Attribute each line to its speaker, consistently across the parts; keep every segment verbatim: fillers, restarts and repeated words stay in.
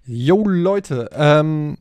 Speaker 1: Jo, Leute, ähm,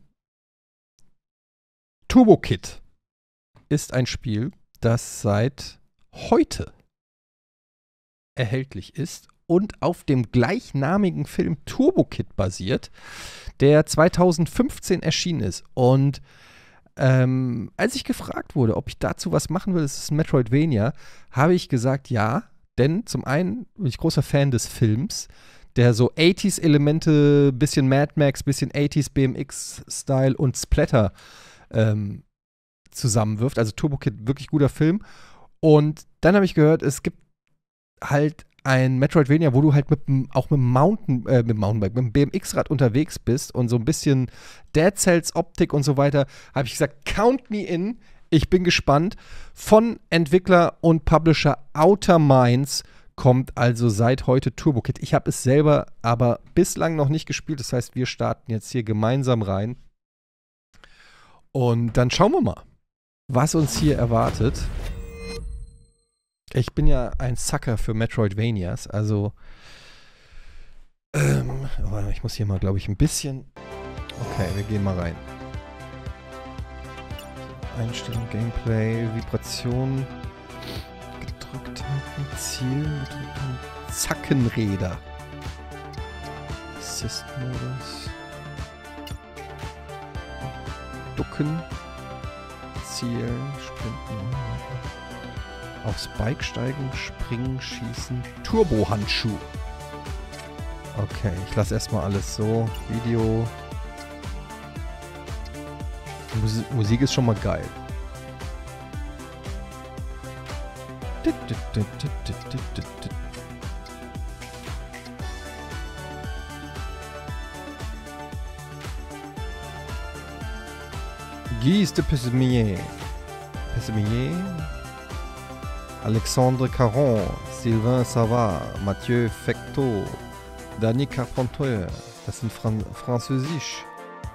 Speaker 1: Turbo Kid ist ein Spiel, das seit heute erhältlich ist und auf dem gleichnamigen Film Turbo Kid basiert, der zweitausendfünfzehn erschienen ist. Und ähm, als ich gefragt wurde, ob ich dazu was machen will, es ist ein Metroidvania, habe ich gesagt, ja, denn zum einen bin ich großer Fan des Films, der so achtziger-Elemente, bisschen Mad Max, bisschen achtziger B M X-Style und Splatter ähm, zusammenwirft. Also Turbo Kid, wirklich guter Film. Und dann habe ich gehört, es gibt halt ein Metroidvania, wo du halt mit dem, auch mit dem Mountain, äh, mit dem Mountainbike, mit dem B M X-Rad unterwegs bist und so ein bisschen Dead Cells Optik und so weiter, habe ich gesagt, count me in. Ich bin gespannt. Von Entwickler und Publisher Outer Minds kommt also seit heute Turbo Kid. Ich habe es selber aber bislang noch nicht gespielt. Das heißt, wir starten jetzt hier gemeinsam rein. Und dann schauen wir mal, was uns hier erwartet. Ich bin ja ein Sucker für Metroidvanias. Also, ähm, oh, ich muss hier mal, glaube ich, ein bisschen. Okay, wir gehen mal rein. Einstellung, Gameplay, Vibration. Gedrückt halten, Ziel, gedrückt halten, Zackenräder. Assist-Modus. Ducken. Zielen, Sprinten. Aufs Bike steigen, springen, schießen. Turbo-Handschuh. Okay, ich lasse erstmal alles so. Video. Mus Musik ist schon mal geil. Guy de Pessimier. Pessimier. Alexandre Caron. Sylvain Savard. Mathieu Fecteau. Danny Carpentier. Das sind Fran Französisch.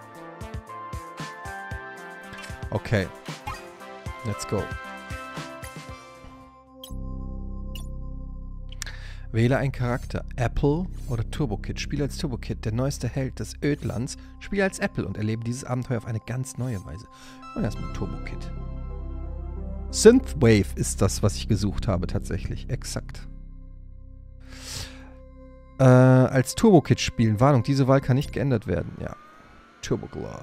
Speaker 1: Okay. Let's go. Wähle einen Charakter. Apple oder Turbo Kid. Spiele als Turbo Kid, der neueste Held des Ödlands. Spiele als Apple und erlebe dieses Abenteuer auf eine ganz neue Weise. Und erstmal Turbo Kid. Synthwave ist das, was ich gesucht habe, tatsächlich. Exakt. Äh, als Turbo Kid spielen. Warnung, diese Wahl kann nicht geändert werden. Ja. Turbo Glove.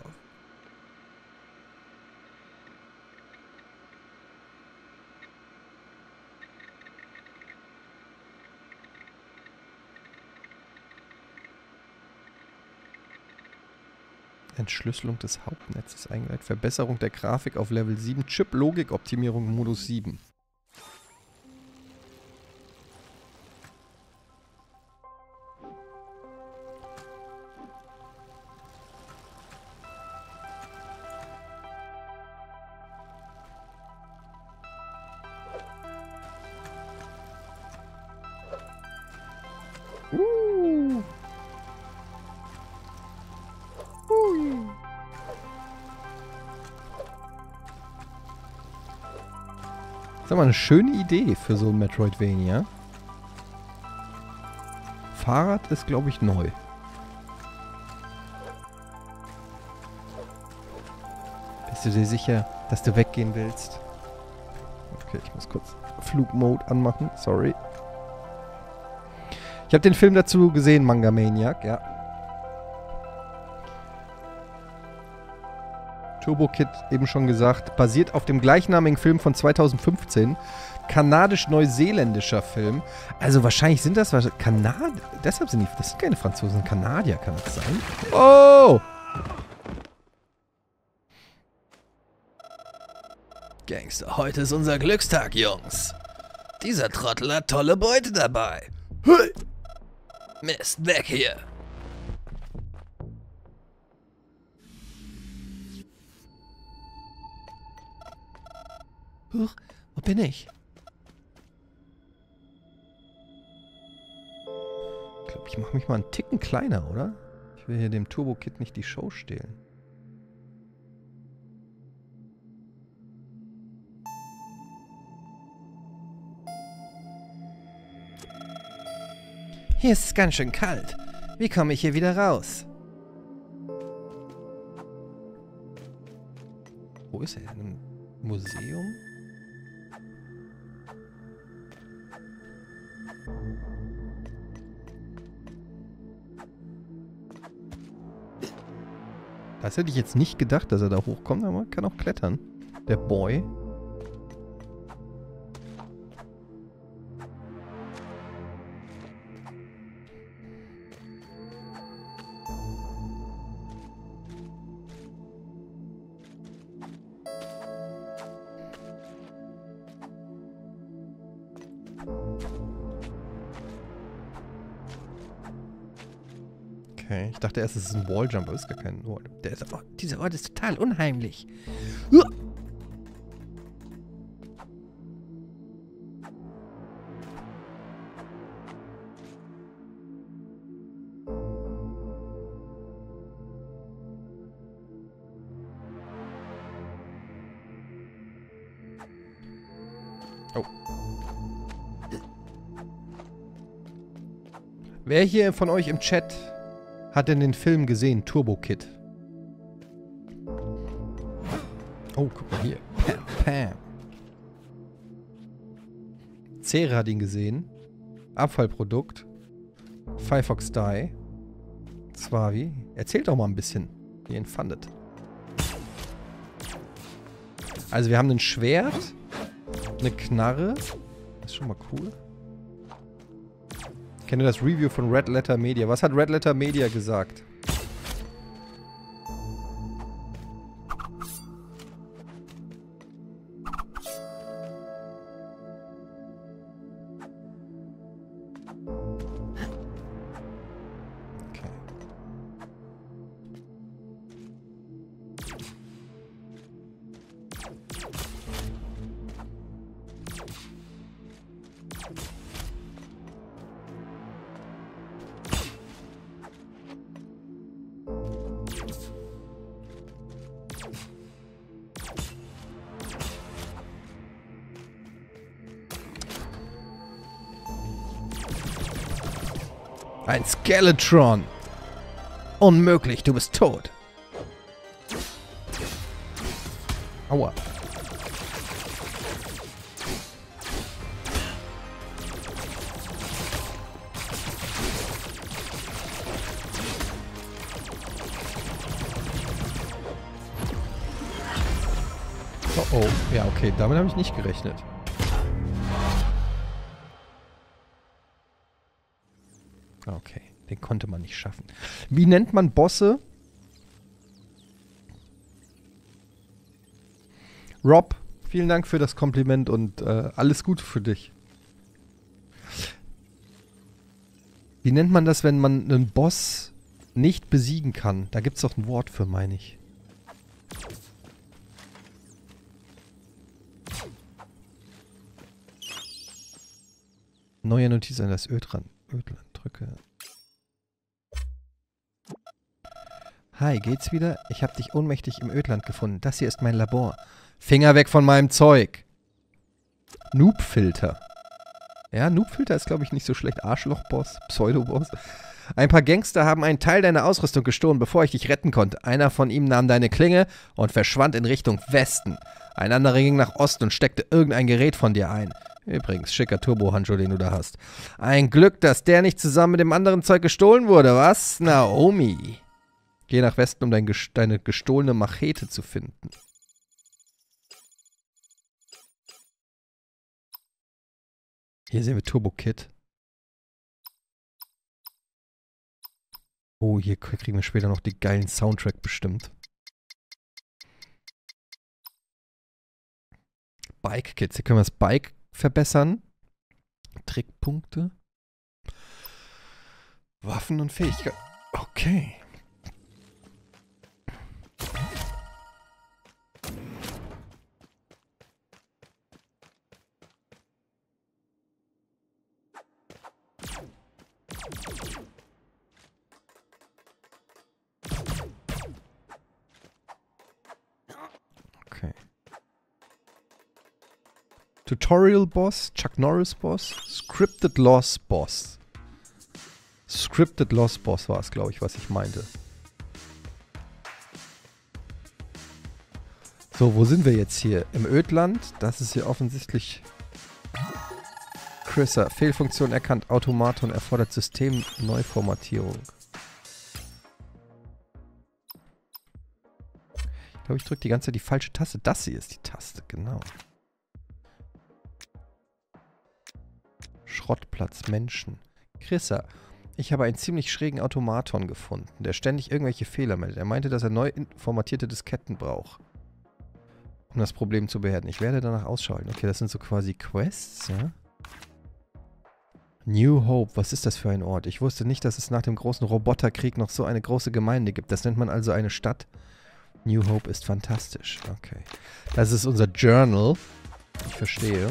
Speaker 1: Entschlüsselung des Hauptnetzes eingeleitet. Verbesserung der Grafik auf Level sieben. Chip-Logik-Optimierung Modus sieben. Uh. Das ist aber eine schöne Idee für so ein Metroidvania. Fahrrad ist, glaube ich, neu. Bist du dir sicher, dass du weggehen willst? Okay, ich muss kurz Flugmode anmachen. Sorry. Ich habe den Film dazu gesehen, Manga Maniac, ja. Turbo Kid, eben schon gesagt, basiert auf dem gleichnamigen Film von zweitausendfünfzehn. Kanadisch-neuseeländischer Film. Also wahrscheinlich sind das Kanadier. Deshalb sind die. Das sind keine Franzosen, Kanadier, kann das sein? Oh!
Speaker 2: Gangster, heute ist unser Glückstag, Jungs. Dieser Trottel hat tolle Beute dabei. Hui! Mist, weg hier!
Speaker 1: Huch, wo bin ich? Ich glaube, ich mache mich mal einen Ticken kleiner, oder? Ich will hier dem Turbo Kid nicht die Show stehlen.
Speaker 2: Hier ist es ganz schön kalt. Wie komme ich hier wieder raus?
Speaker 1: Wo ist er? Im Museum? Das hätte ich jetzt nicht gedacht, dass er da hochkommt, aber man kann auch klettern. Der Boy. Okay, ich dachte erst, es ist ein Walljump, aber es ist gar kein Walljump. Der ist, oh, dieser Ort ist total unheimlich. Uh! Oh. Wer hier von euch im Chat hat denn den Film gesehen, Turbo Kid? Oh, guck mal hier. Pam, pam. Cere hat ihn gesehen. Abfallprodukt. Firefox Die. Zwavi. Erzählt doch mal ein bisschen, wie ihr ihn fandet. Also wir haben ein Schwert, eine Knarre. Das ist schon mal cool. Ich kenne das Review von Red Letter Media. Was hat Red Letter Media gesagt? Okay. Ein Skeletron. Unmöglich, du bist tot. Aua. Oh oh. Ja, okay, damit habe ich nicht gerechnet. Okay, den konnte man nicht schaffen. Wie nennt man Bosse? Rob, vielen Dank für das Kompliment und äh, alles Gute für dich. Wie nennt man das, wenn man einen Boss nicht besiegen kann? Da gibt es doch ein Wort für, meine ich. Neue Notiz an das Ödland. Ödland drücke. Hi, geht's wieder? Ich habe dich ohnmächtig im Ödland gefunden. Das hier ist mein Labor. Finger weg von meinem Zeug. Noobfilter. Ja, Noobfilter ist, glaube ich, nicht so schlecht. Arschlochboss, Pseudoboss. Ein paar Gangster haben einen Teil deiner Ausrüstung gestohlen, bevor ich dich retten konnte. Einer von ihm nahm deine Klinge und verschwand in Richtung Westen. Ein anderer ging nach Osten und steckte irgendein Gerät von dir ein. Übrigens, schicker Turbo-Handschuh, den du da hast. Ein Glück, dass der nicht zusammen mit dem anderen Zeug gestohlen wurde, was? Naomi. Geh nach Westen, um dein ges- deine gestohlene Machete zu finden. Hier sehen wir Turbo Kid. Oh, hier kriegen wir später noch den geilen Soundtrack bestimmt. Bike Kids. Hier können wir das Bike verbessern. Trickpunkte. Waffen und Fähigkeiten. Okay. Okay. Tutorial Boss, Chuck Norris Boss, Scripted Loss Boss. Scripted Loss Boss war es, glaube ich, was ich meinte. So, wo sind wir jetzt hier? Im Ödland. Das ist hier offensichtlich... Chrissa. Fehlfunktion erkannt. Automaton erfordert Systemneuformatierung. Ich glaube, ich drücke die ganze Zeit die falsche Taste. Das hier ist die Taste, genau. Schrottplatz, Menschen. Chrissa. Ich habe einen ziemlich schrägen Automaton gefunden, der ständig irgendwelche Fehler meldet. Er meinte, dass er neu formatierte Disketten braucht, um das Problem zu beherrschen. Ich werde danach ausschalten. Okay, das sind so quasi Quests, ja? New Hope, was ist das für ein Ort? Ich wusste nicht, dass es nach dem großen Roboterkrieg noch so eine große Gemeinde gibt. Das nennt man also eine Stadt. New Hope ist fantastisch. Okay. Das ist unser Journal. Ich verstehe.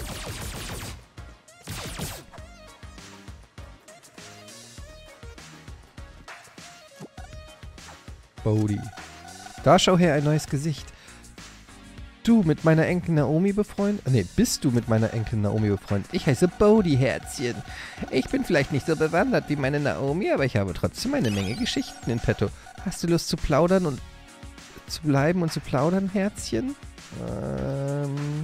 Speaker 1: Bodhi. Da schau her, ein neues Gesicht. Du mit meiner Enkel Naomi befreundet? Ne, bist du mit meiner Enkel Naomi befreundet? Ich heiße Bodhi, Herzchen. Ich bin vielleicht nicht so bewandert wie meine Naomi, aber ich habe trotzdem eine Menge Geschichten in petto. Hast du Lust zu plaudern und zu bleiben und zu plaudern, Herzchen? Ähm...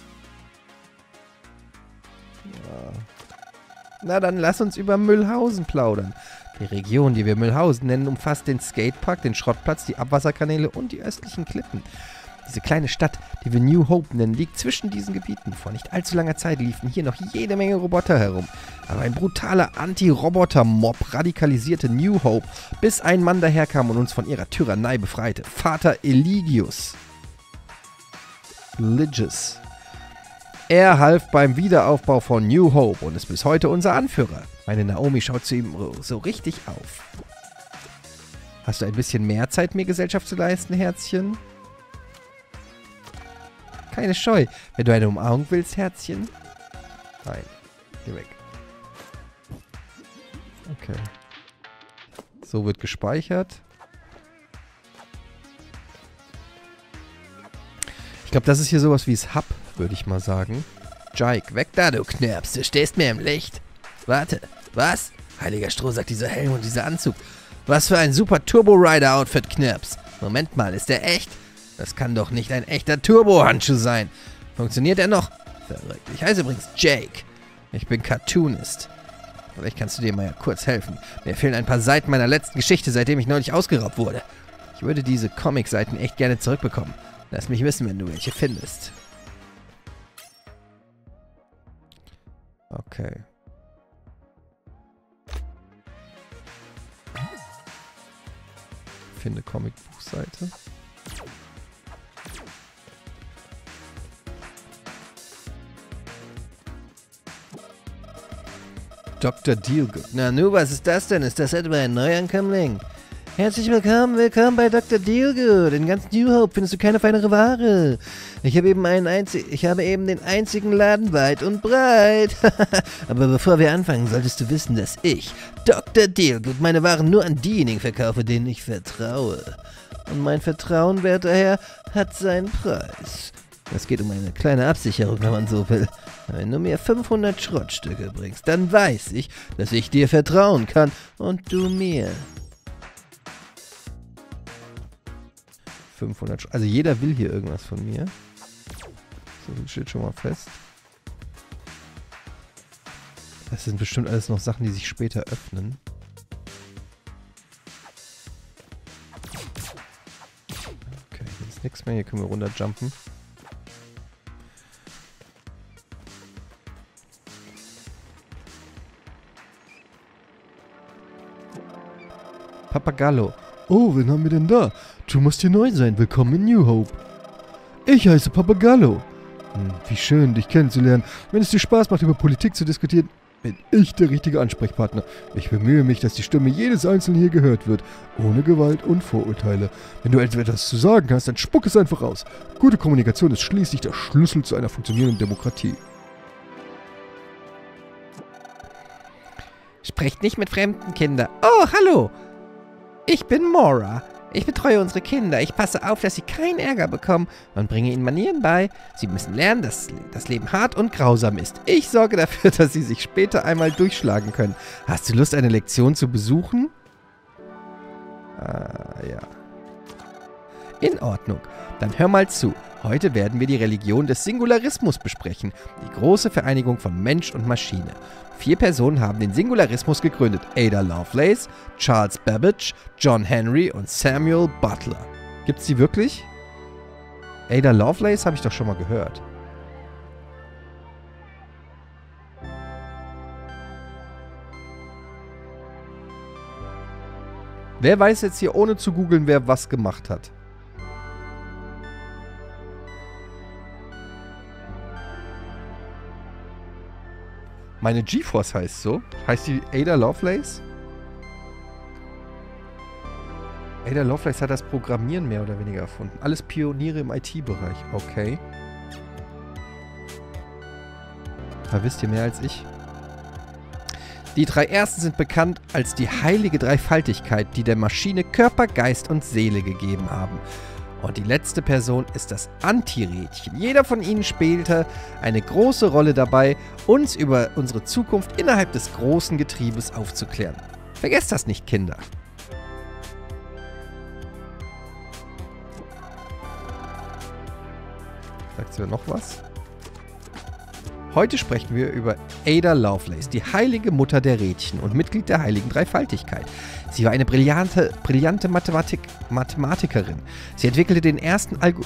Speaker 1: Ja. Na, dann lass uns über Mühlhausen plaudern. Die Region, die wir Mühlhausen nennen, umfasst den Skatepark, den Schrottplatz, die Abwasserkanäle und die östlichen Klippen. Diese kleine Stadt, die wir New Hope nennen, liegt zwischen diesen Gebieten. Vor nicht allzu langer Zeit liefen hier noch jede Menge Roboter herum. Aber ein brutaler Anti-Roboter-Mob radikalisierte New Hope, bis ein Mann daherkam und uns von ihrer Tyrannei befreite. Vater Eligius. Eligius. Er half beim Wiederaufbau von New Hope und ist bis heute unser Anführer. Meine Naomi schaut zu ihm so richtig auf. Hast du ein bisschen mehr Zeit, mir Gesellschaft zu leisten, Herzchen? Keine Scheu. Wenn du eine Umarmung willst, Herzchen? Nein. Geh weg. Okay. So wird gespeichert. Ich glaube, das ist hier sowas wie das Hub, würde ich mal sagen. Jike, weg da, du Knirps. Du stehst mir im Licht. Warte. Was? Heiliger Stroh, sagt dieser Helm und dieser Anzug. Was für ein super Turbo-Rider-Outfit, Knirps. Moment mal, ist der echt? Das kann doch nicht ein echter Turbo-Handschuh sein. Funktioniert er noch? Verrückt. Ich heiße übrigens Jake. Ich bin Cartoonist. Vielleicht kannst du dir mal kurz helfen. Mir fehlen ein paar Seiten meiner letzten Geschichte, seitdem ich neulich ausgeraubt wurde. Ich würde diese Comic-Seiten echt gerne zurückbekommen. Lass mich wissen, wenn du welche findest. Okay. Finde Comicbuchseite. Doktor Dealgood. Na nu, was ist das denn? Ist das etwa ein Neuankömmling? Herzlich willkommen, willkommen bei Doktor Dealgood. In ganz New Hope findest du keine feinere Ware. Ich habe eben einen einzig, ich habe eben den einzigen Laden weit und breit. Aber bevor wir anfangen, solltest du wissen, dass ich, Doktor Dealgood, meine Waren nur an diejenigen verkaufe, denen ich vertraue. Und mein Vertrauen, werter Herr, hat seinen Preis. Es geht um eine kleine Absicherung, wenn man so will. Wenn du mir fünfhundert Schrottstücke bringst, dann weiß ich, dass ich dir vertrauen kann und du mir. fünfhundert Sch Also jeder will hier irgendwas von mir. So viel steht schon mal fest. Das sind bestimmt alles noch Sachen, die sich später öffnen. Okay, hier ist nichts mehr. Hier können wir runterjumpen. Papagallo. Oh, wen haben wir denn da? Du musst hier neu sein. Willkommen in New Hope. Ich heiße Papagallo. Hm, wie schön, dich kennenzulernen. Wenn es dir Spaß macht, über Politik zu diskutieren, bin ich der richtige Ansprechpartner. Ich bemühe mich, dass die Stimme jedes Einzelnen hier gehört wird. Ohne Gewalt und Vorurteile. Wenn du etwas zu sagen hast, dann spuck es einfach aus. Gute Kommunikation ist schließlich der Schlüssel zu einer funktionierenden Demokratie. Sprecht nicht mit fremden Kindern. Oh, hallo. Ich bin Mora. Ich betreue unsere Kinder. Ich passe auf, dass sie keinen Ärger bekommen und bringe ihnen Manieren bei. Sie müssen lernen, dass das Leben hart und grausam ist. Ich sorge dafür, dass sie sich später einmal durchschlagen können. Hast du Lust, eine Lektion zu besuchen? Ah, ja. In Ordnung. Dann hör mal zu. Heute werden wir die Religion des Singularismus besprechen. Die große Vereinigung von Mensch und Maschine. Vier Personen haben den Singularismus gegründet. Ada Lovelace, Charles Babbage, John Henry und Samuel Butler. Gibt's die wirklich? Ada Lovelace habe ich doch schon mal gehört. Wer weiß jetzt hier, ohne zu googeln, wer was gemacht hat? Meine GeForce heißt so. Heißt die Ada Lovelace? Ada Lovelace hat das Programmieren mehr oder weniger erfunden. Alles Pioniere im I T-Bereich. Okay. Da wisst ihr mehr als ich. Die drei Ersten sind bekannt als die heilige Dreifaltigkeit, die der Maschine Körper, Geist und Seele gegeben haben. Und die letzte Person ist das Anti-Rädchen. Jeder von ihnen spielte eine große Rolle dabei, uns über unsere Zukunft innerhalb des großen Getriebes aufzuklären. Vergesst das nicht, Kinder. Sagt sie noch was? Heute sprechen wir über Ada Lovelace, die heilige Mutter der Rädchen und Mitglied der heiligen Dreifaltigkeit. Sie war eine brillante, brillante Mathematik, Mathematikerin. Sie entwickelte den ersten Algo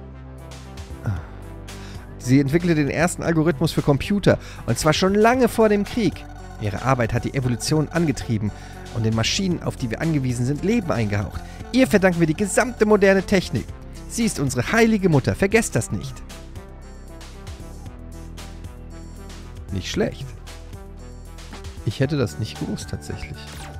Speaker 1: Sie entwickelte den ersten Algorithmus für Computer, und zwar schon lange vor dem Krieg. Ihre Arbeit hat die Evolution angetrieben und den Maschinen, auf die wir angewiesen sind, Leben eingehaucht. Ihr verdanken wir die gesamte moderne Technik. Sie ist unsere heilige Mutter, vergesst das nicht. Nicht schlecht. Ich hätte das nicht gewusst, tatsächlich.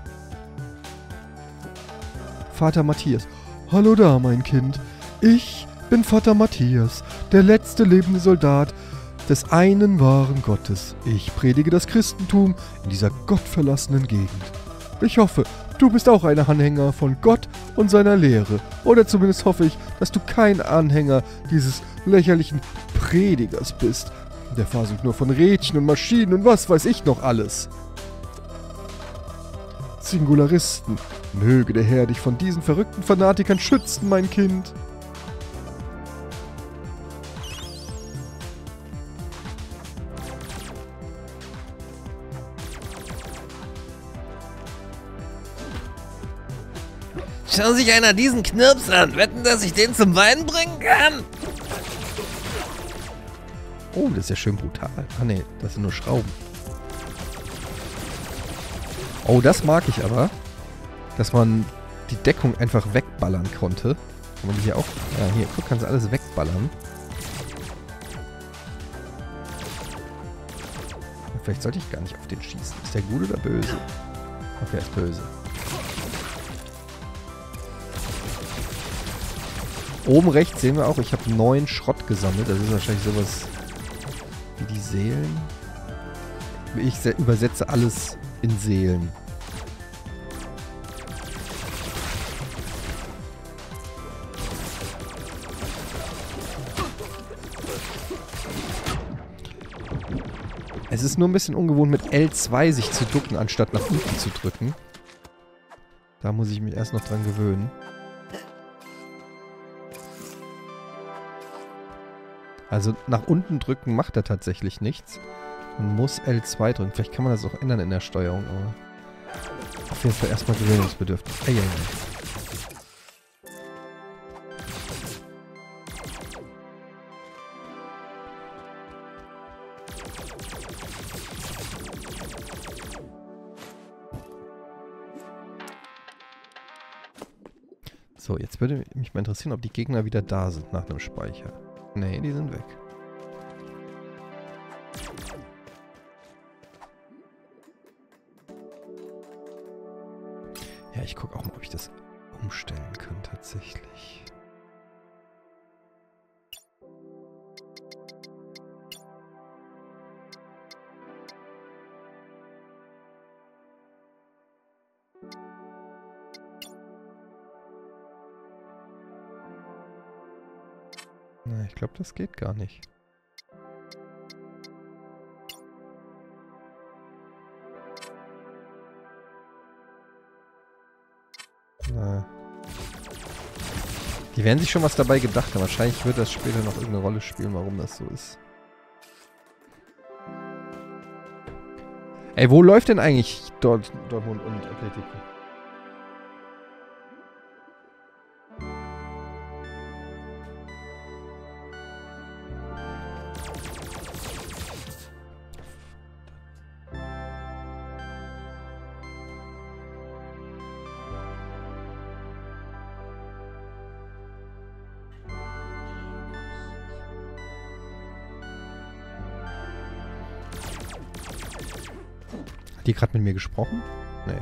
Speaker 1: Vater Matthias. Hallo da, mein Kind. Ich bin Vater Matthias, der letzte lebende Soldat des einen wahren Gottes. Ich predige das Christentum in dieser gottverlassenen Gegend. Ich hoffe, du bist auch ein Anhänger von Gott und seiner Lehre. Oder zumindest hoffe ich, dass du kein Anhänger dieses lächerlichen Predigers bist. Der faselt nur von Rädchen und Maschinen und was weiß ich noch alles. Singularisten, möge der Herr dich von diesen verrückten Fanatikern schützen, mein Kind.
Speaker 2: Schau sich einer diesen Knirps an. Wetten, dass ich den zum Weinen bringen kann?
Speaker 1: Oh, das ist ja schön brutal. Ah ne, das sind nur Schrauben. Oh, das mag ich aber. Dass man die Deckung einfach wegballern konnte. Kann man die hier auch... Ja, hier, guck, kannst du alles wegballern. Vielleicht sollte ich gar nicht auf den schießen. Ist der gut oder böse? Okay, er ist böse. Oben rechts sehen wir auch, ich habe neun Schrott gesammelt. Das ist wahrscheinlich sowas wie die Seelen. Ich übersetze alles in Seelen. Es ist nur ein bisschen ungewohnt, mit L zwei sich zu ducken, anstatt nach unten zu drücken. Da muss ich mich erst noch dran gewöhnen. Also nach unten drücken macht er tatsächlich nichts. Man muss L zwei drücken. Vielleicht kann man das auch ändern in der Steuerung, aber auf jeden Fall erstmal gewöhnungsbedürftig. Ei, ei, ei. So, jetzt würde mich mal interessieren, ob die Gegner wieder da sind nach einem Speicher. Nee, die sind weg. Ja, ich gucke auch mal, ob ich das umstellen kann tatsächlich. Na, ich glaube, das geht gar nicht. Na. Die werden sich schon was dabei gedacht haben. Wahrscheinlich wird das später noch irgendeine Rolle spielen, warum das so ist. Ey, wo läuft denn eigentlich dort Dortmund und Atletico? Hat die gerade mit mir gesprochen? Nee.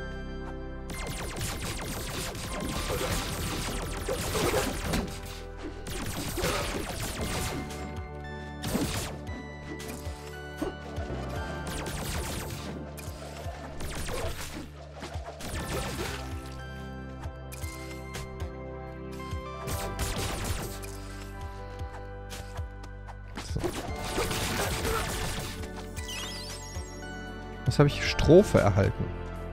Speaker 1: Was habe ich? Strophe erhalten.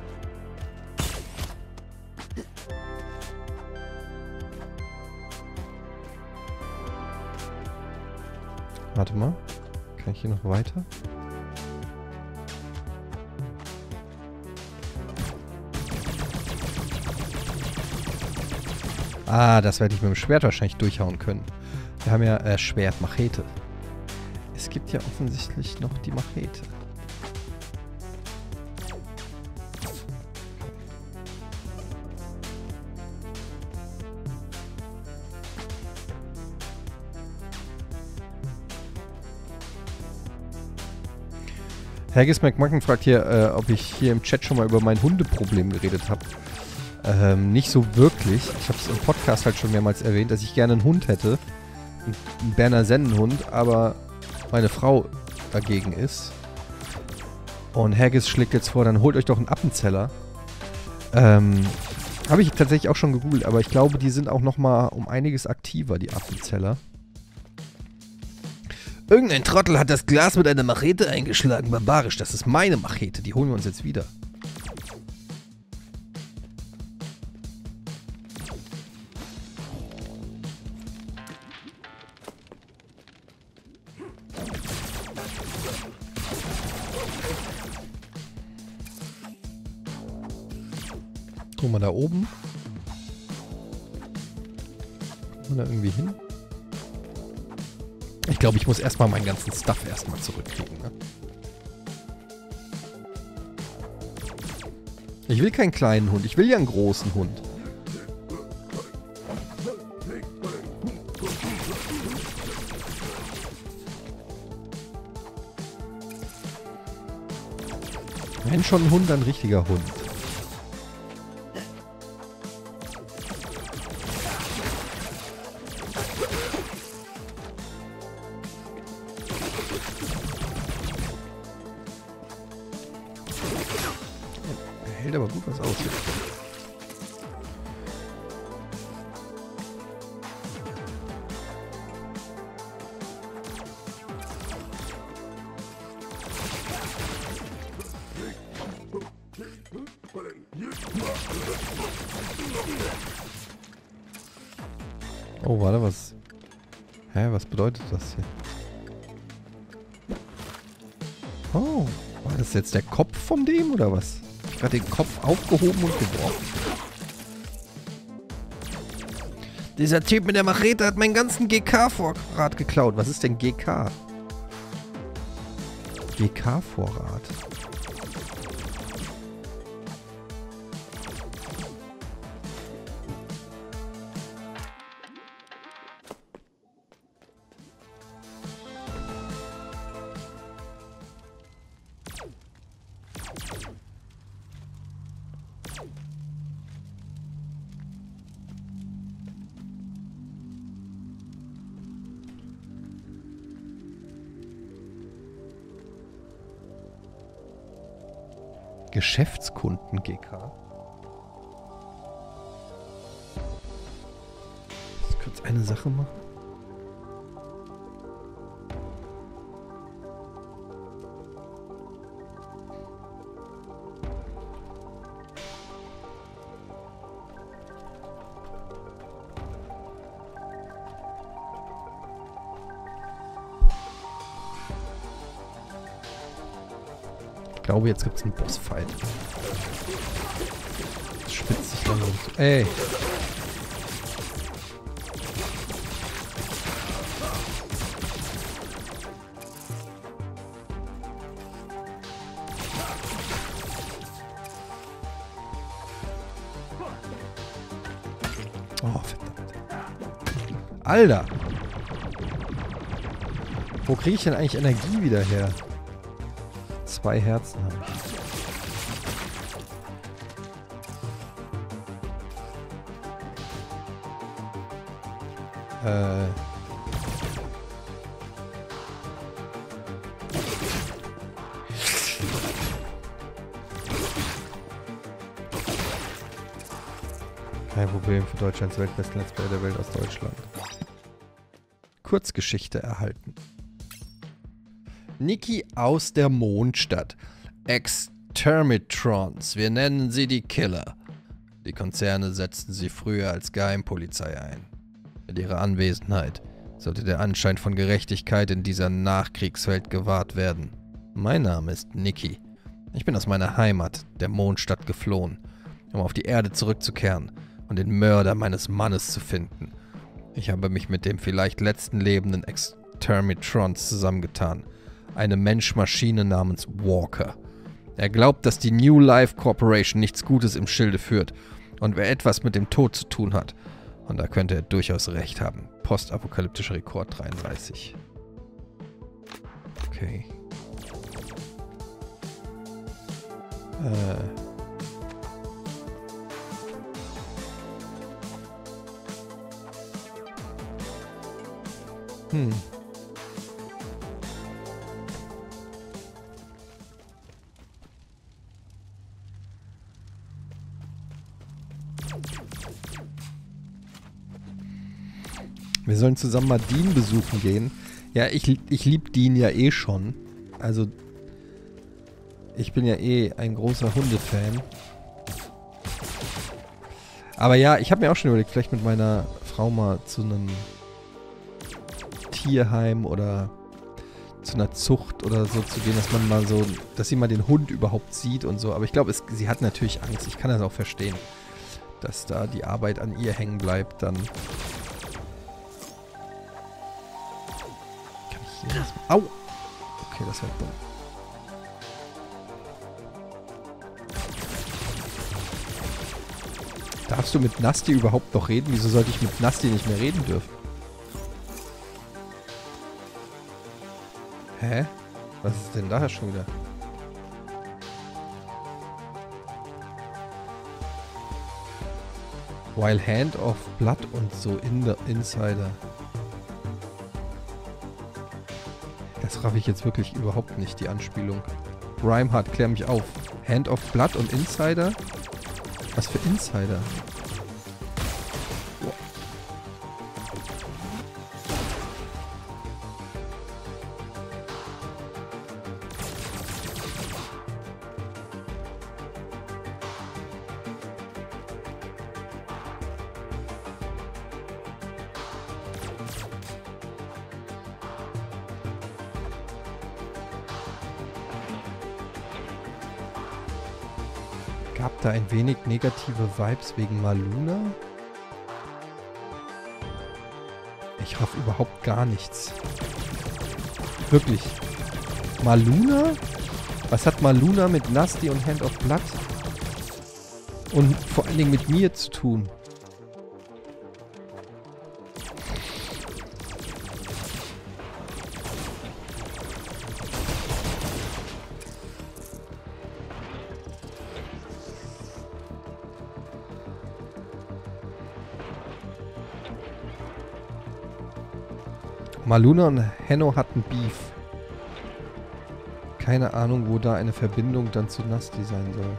Speaker 1: Warte mal. Kann ich hier noch weiter? Ah, das werde ich mit dem Schwert wahrscheinlich durchhauen können. Wir haben ja äh, Schwert, Machete. Es gibt ja offensichtlich noch die Machete. Haggis McMucken fragt hier, äh, ob ich hier im Chat schon mal über mein Hundeproblem geredet habe. Ähm, nicht so wirklich. Ich habe es im Podcast halt schon mehrmals erwähnt, dass ich gerne einen Hund hätte. Einen Berner Sennenhund, aber meine Frau dagegen ist. Und Haggis schlägt jetzt vor, dann holt euch doch einen Appenzeller. Ähm, habe ich tatsächlich auch schon gegoogelt, aber ich glaube, die sind auch nochmal um einiges aktiver, die Appenzeller.
Speaker 2: Irgendein Trottel hat das Glas mit einer Machete eingeschlagen. Barbarisch, das ist meine Machete. Die holen wir uns jetzt wieder.
Speaker 1: Guck mal da oben. Kommen wir da irgendwie hin? Ich glaube, ich muss erstmal meinen ganzen Stuff erstmal zurückkriegen. Ne? Ich will keinen kleinen Hund, ich will ja einen großen Hund. Wenn schon ein Hund, dann ein richtiger Hund. Hält aber gut was aus. Oh, warte, was? Hä, was bedeutet das hier? Oh, war das jetzt der Kopf von dem oder was? Ich hab grad den Kopf aufgehoben und geworfen.
Speaker 2: Dieser Typ mit der Machete hat meinen ganzen G
Speaker 1: K-Vorrat geklaut. Was ist denn G K? G K-Vorrat. Geschäftskunden G K. Ich muss kurz eine Sache machen. glaube, jetzt gibt es einen Bossfight. Das spitzt sich langsam zu. Ey! Oh, verdammt. Alter! Wo kriege ich denn eigentlich Energie wieder her? Zwei Herzen habe ich. Äh. Kein Problem für Deutschlands weltbesten Let's Player der Welt aus Deutschland. Kurzgeschichte erhalten. Nikki aus der Mondstadt. Extermitrons. Wir nennen sie die Killer. Die Konzerne setzten sie früher als Geheimpolizei ein. Mit ihrer Anwesenheit sollte der Anschein von Gerechtigkeit in dieser Nachkriegswelt gewahrt werden. Mein Name ist Nikki. Ich bin aus meiner Heimat, der Mondstadt, geflohen, um auf die Erde zurückzukehren und den Mörder meines Mannes zu finden. Ich habe mich mit dem vielleicht letzten lebenden Extermitrons zusammengetan. Eine Mensch-Maschine namens Walker. Er glaubt, dass die New Life Corporation nichts Gutes im Schilde führt und wer etwas mit dem Tod zu tun hat. Und da könnte er durchaus recht haben. Postapokalyptischer Rekord dreiunddreißig. Okay. Äh. Hm. Wir sollen zusammen mal Dean besuchen gehen. Ja, ich, ich liebe Dean ja eh schon. Also, ich bin ja eh ein großer Hundefan. Aber ja, ich habe mir auch schon überlegt, vielleicht mit meiner Frau mal zu einem Tierheim oder zu einer Zucht oder so zu gehen, dass man mal so, dass sie mal den Hund überhaupt sieht und so. Aber ich glaube, sie hat natürlich Angst. Ich kann das auch verstehen, dass da die Arbeit an ihr hängen bleibt. Dann kann ich hier das... Au! Okay, das war dumm. Darfst du mit Nasty überhaupt noch reden? Wieso sollte ich mit Nasty nicht mehr reden dürfen? Hä? Was ist denn da schon wieder? While Hand of Blood und so in the Insider. Das raff ich jetzt wirklich überhaupt nicht, die Anspielung. Rhymeheart, klär mich auf. Hand of Blood und Insider? Was für Insider? Wow. Gab da ein wenig negative Vibes wegen Maluna? Ich raff überhaupt gar nichts. Wirklich. Maluna? Was hat Maluna mit Nasty und Hand of Blood? Und vor allen Dingen mit mir zu tun? Maluna und Henno hatten Beef. Keine Ahnung, wo da eine Verbindung dann zu Nasty sein soll.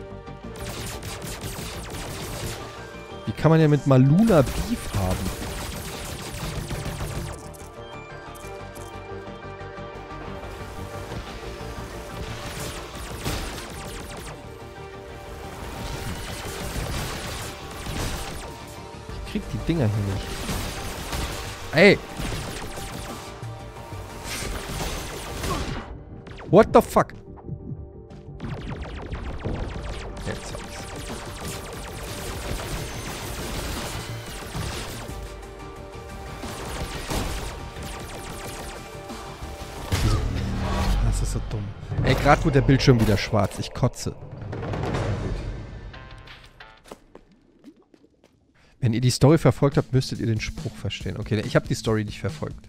Speaker 1: Wie kann man ja mit Maluna Beef haben? Ich krieg die Dinger hier nicht. Ey! What the fuck? dumm. Ey, gerade wurde der Bildschirm wieder schwarz. Ich kotze. Wenn ihr die Story verfolgt habt, müsstet ihr den Spruch verstehen. Okay, ich habe die Story nicht verfolgt.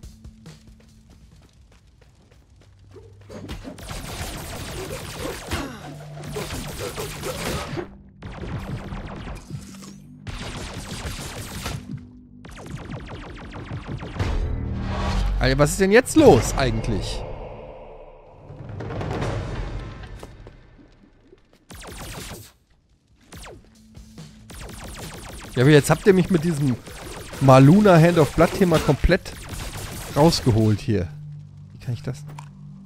Speaker 1: Alter, was ist denn jetzt los eigentlich? Ja, aber jetzt habt ihr mich mit diesem Maluna Hand of Blood Thema komplett rausgeholt hier. Wie kann ich das?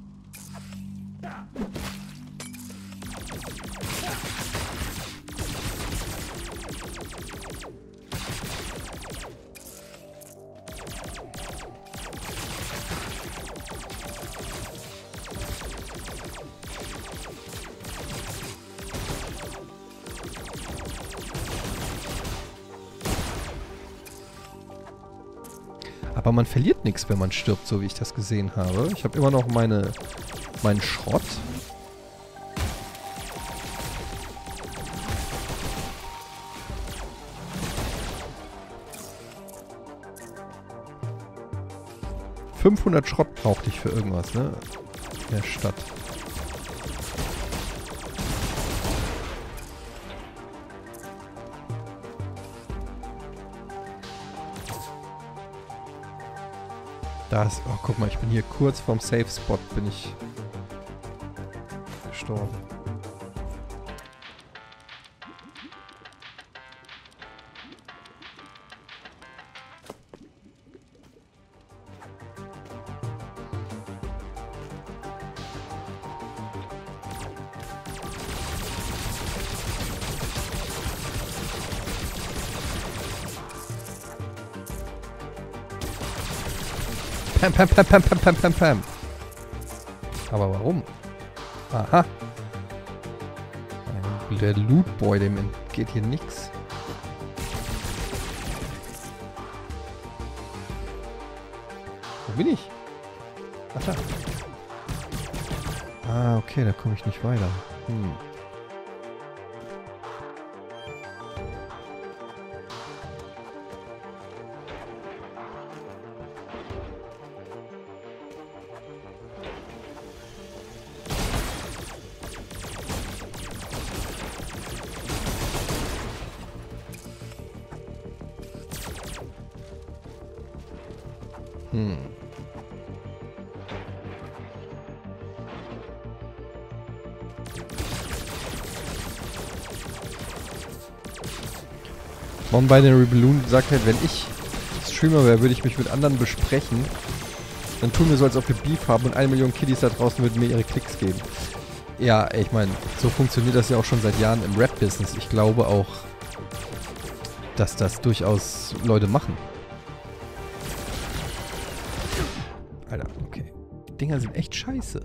Speaker 1: Aber man verliert nichts, wenn man stirbt, so wie ich das gesehen habe. Ich habe immer noch meine, meinen Schrott. fünfhundert Schrott brauchte ich für irgendwas, ne? In der Stadt. Das, oh, guck mal, ich bin hier kurz vorm Safe Spot, bin ich gestorben. Pam, pam, pam, pam, pam, pam, pam, pam. Aber warum? Aha. Der Lootboy, dem entgeht hier nichts. Wo bin ich? Ach da. Ah, okay, da komme ich nicht weiter. Hm. Hm. Non-Binary Balloon sagt halt, wenn ich Streamer wäre, würde ich mich mit anderen besprechen. Dann tun wir so, als ob wir Beef haben und eine Million Kiddies da draußen würden mir ihre Klicks geben. Ja, ich meine, so funktioniert das ja auch schon seit Jahren im Rap-Business. Ich glaube auch, dass das durchaus Leute machen. Alter, okay. Die Dinger sind echt scheiße.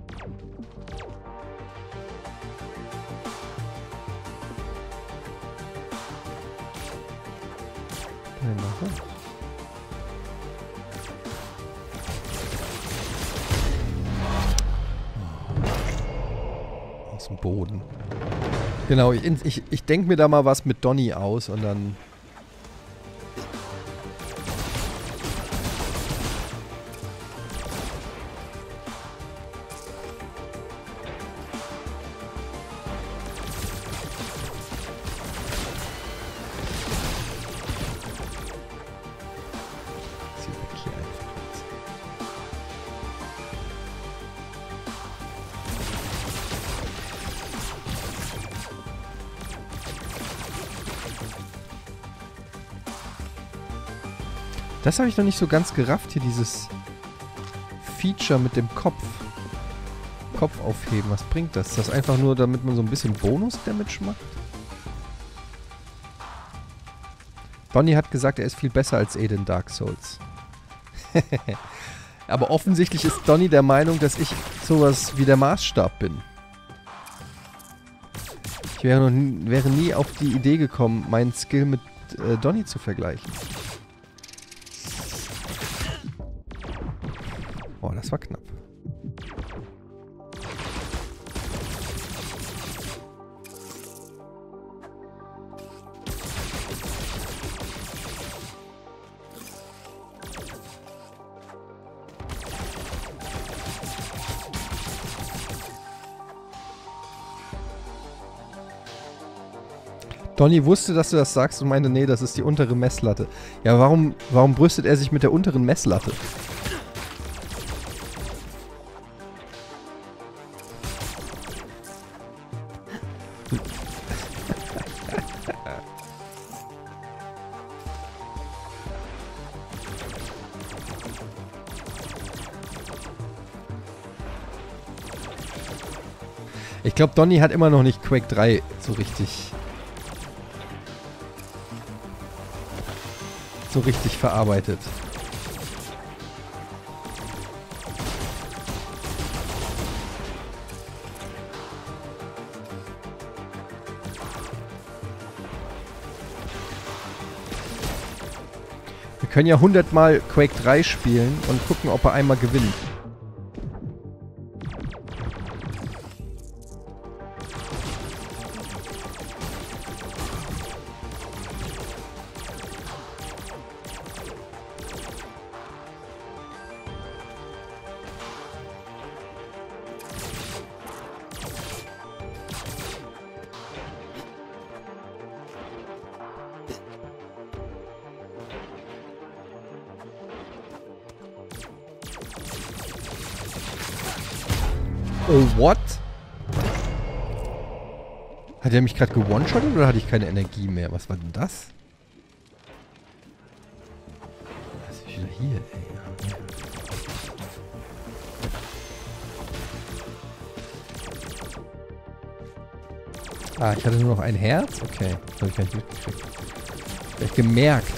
Speaker 1: Oh. Aus dem Boden. Genau, ich, ich, ich denke mir da mal was mit Donny aus und dann... Das habe ich noch nicht so ganz gerafft, hier dieses Feature mit dem Kopf. Kopf aufheben, was bringt das? Ist das einfach nur, damit man so ein bisschen Bonus-Damage macht? Donny hat gesagt, er ist viel besser als Ed in Dark Souls. Aber offensichtlich ist Donny der Meinung, dass ich sowas wie der Maßstab bin. Ich wäre, noch nie, wäre nie auf die Idee gekommen, meinen Skill mit äh, Donny zu vergleichen. Boah, das war knapp. Donny wusste, dass du das sagst und meinte, nee, das ist die untere Messlatte. Ja, warum, warum brüstet er sich mit der unteren Messlatte? Ich glaube, Donny hat immer noch nicht Quake drei so richtig... so richtig verarbeitet. Wir können ja hundertmal Quake drei spielen und gucken, ob er einmal gewinnt. Oh, what? Hat er mich gerade gewone-shottet oder hatte ich keine Energie mehr? Was war denn das? Was ist wieder hier, ey? Ah, ich hatte nur noch ein Herz? Okay, das habe ich gar nicht mitgekriegt. Vielleicht gemerkt.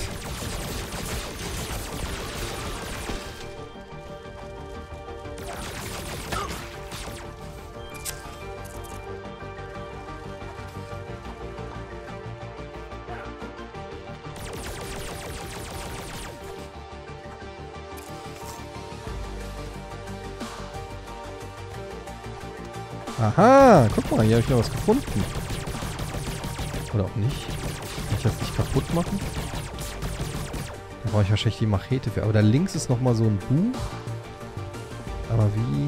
Speaker 1: Aha, guck mal, hier habe ich noch was gefunden. Oder auch nicht. Kann ich das nicht kaputt machen? Da brauche ich wahrscheinlich die Machete für. Aber da links ist nochmal so ein Buch. Aber wie?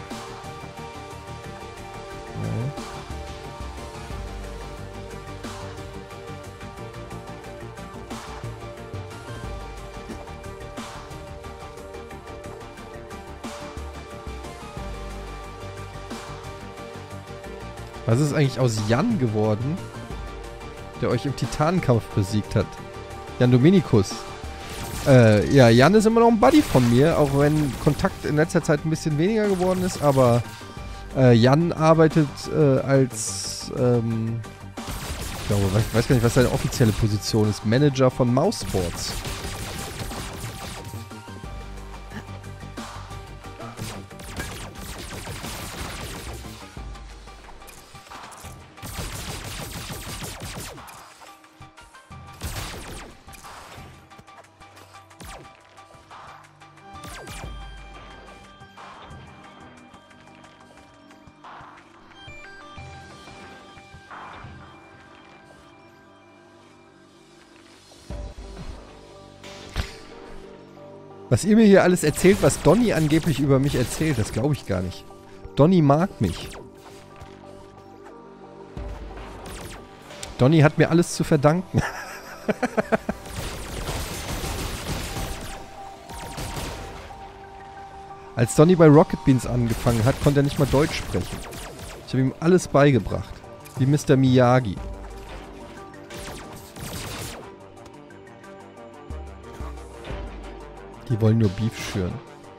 Speaker 1: Nee. Was ist eigentlich aus Jan geworden, der euch im Titanenkampf besiegt hat? Jan Dominikus. Äh, ja, Jan ist immer noch ein Buddy von mir, auch wenn Kontakt in letzter Zeit ein bisschen weniger geworden ist, aber äh, Jan arbeitet äh, als, ähm, ich glaube, ich weiß gar nicht, was seine offizielle Position ist, Manager von Mousesports. Was ihr mir hier alles erzählt, was Donny angeblich über mich erzählt, das glaube ich gar nicht. Donny mag mich. Donny hat mir alles zu verdanken. Als Donny bei Rocket Beans angefangen hat, konnte er nicht mal Deutsch sprechen. Ich habe ihm alles beigebracht. Wie Mister Miyagi. Die wollen nur Beef schüren.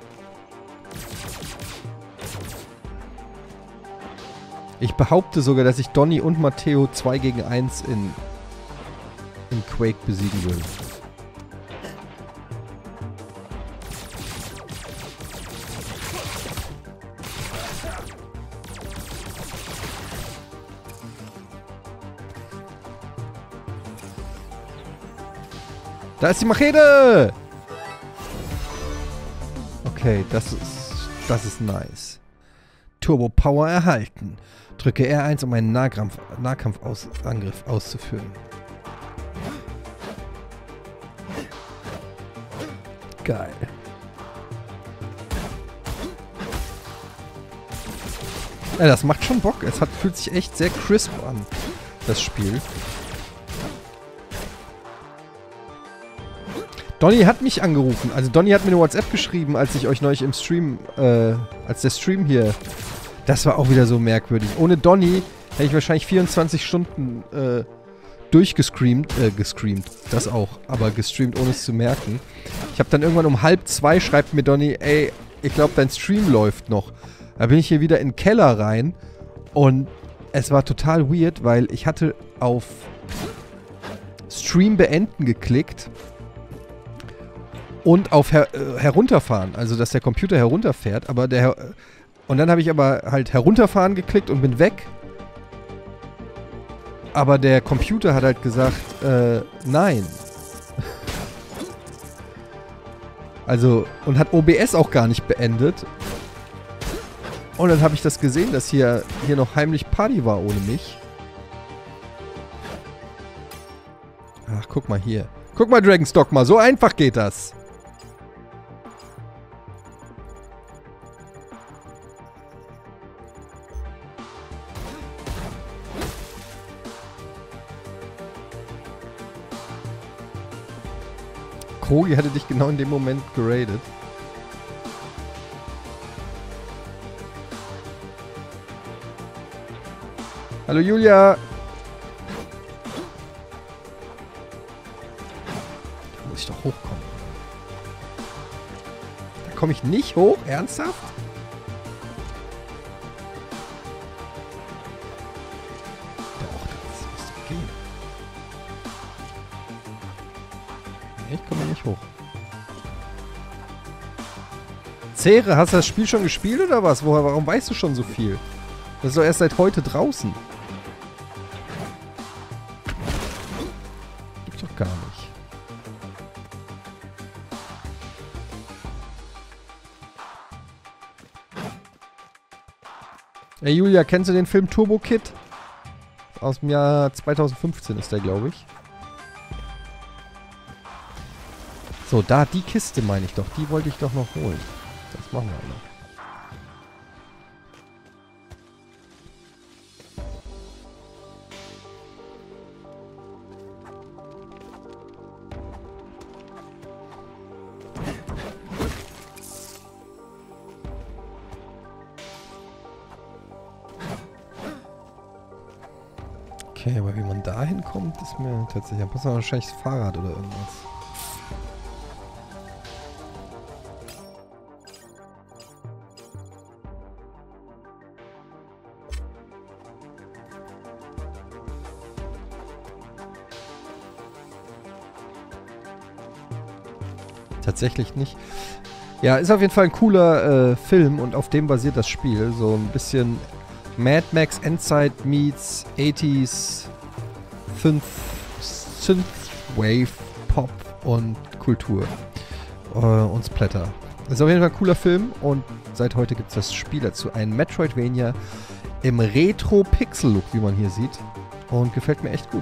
Speaker 1: Ich behaupte sogar, dass ich Donny und Matteo zwei gegen eins in, in Quake besiegen würde. Da ist die Machete! Okay, das ist, das ist nice. Turbo Power erhalten. Drücke R eins, um einen Nahkampf, Nahkampfangriff auszuführen. Geil. Ja, das macht schon Bock. Es hat, fühlt sich echt sehr crisp an, das Spiel. Donny hat mich angerufen. Also Donny hat mir eine WhatsApp geschrieben, als ich euch neulich im Stream, äh, als der Stream hier... Das war auch wieder so merkwürdig. Ohne Donny hätte ich wahrscheinlich vierundzwanzig Stunden äh, durchgestreamt. Äh, gestreamt. Das auch. Aber gestreamt, ohne es zu merken. Ich habe dann irgendwann um halb zwei schreibt mir Donny, ey, ich glaube, dein Stream läuft noch. Da bin ich hier wieder in den Keller rein. Und es war total weird, weil ich hatte auf Stream beenden geklickt. Und auf her äh, herunterfahren. Also, dass der Computer herunterfährt. Aber der... Äh, Und dann habe ich aber halt herunterfahren geklickt und bin weg. Aber der Computer hat halt gesagt, äh, nein. Also, und hat O B S auch gar nicht beendet. Und dann habe ich das gesehen, dass hier, hier noch heimlich Party war ohne mich. Ach, guck mal hier. Guck mal, Dragon's Dogma, so einfach geht das. Krogi hatte dich genau in dem Moment geradet. Hallo Julia! Da muss ich doch hochkommen. Da komme ich nicht hoch? Ernsthaft? Doch, das muss doch gehen. Ich komme nicht hoch. Zere, hast du das Spiel schon gespielt oder was? Woher, warum weißt du schon so viel? Das ist doch erst seit heute draußen. Gibt's doch gar nicht. Ey Julia, kennst du den Film Turbo Kid? Aus dem Jahr zweitausendfünfzehn ist der, glaube ich. So, da, die Kiste meine ich doch. Die wollte ich doch noch holen. Das machen wir noch. Okay, aber wie man da hinkommt, ist mir tatsächlich... Da muss man wahrscheinlich das Fahrrad oder irgendwas. Tatsächlich nicht. Ja, ist auf jeden Fall ein cooler äh, Film und auf dem basiert das Spiel. So ein bisschen Mad Max Endzeit meets achtziger Synthwave, Pop und Kultur. Äh, und Splatter. Ist auf jeden Fall ein cooler Film und seit heute gibt es das Spiel dazu. Ein Metroidvania im Retro-Pixel-Look, wie man hier sieht. Und gefällt mir echt gut.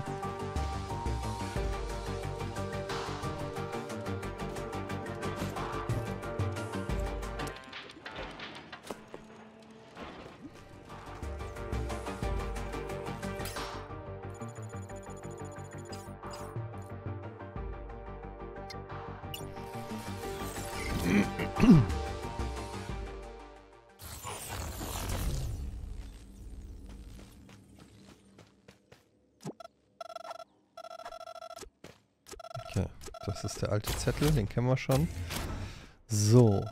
Speaker 1: Okay, das ist der alte Zettel, den kennen wir schon. So.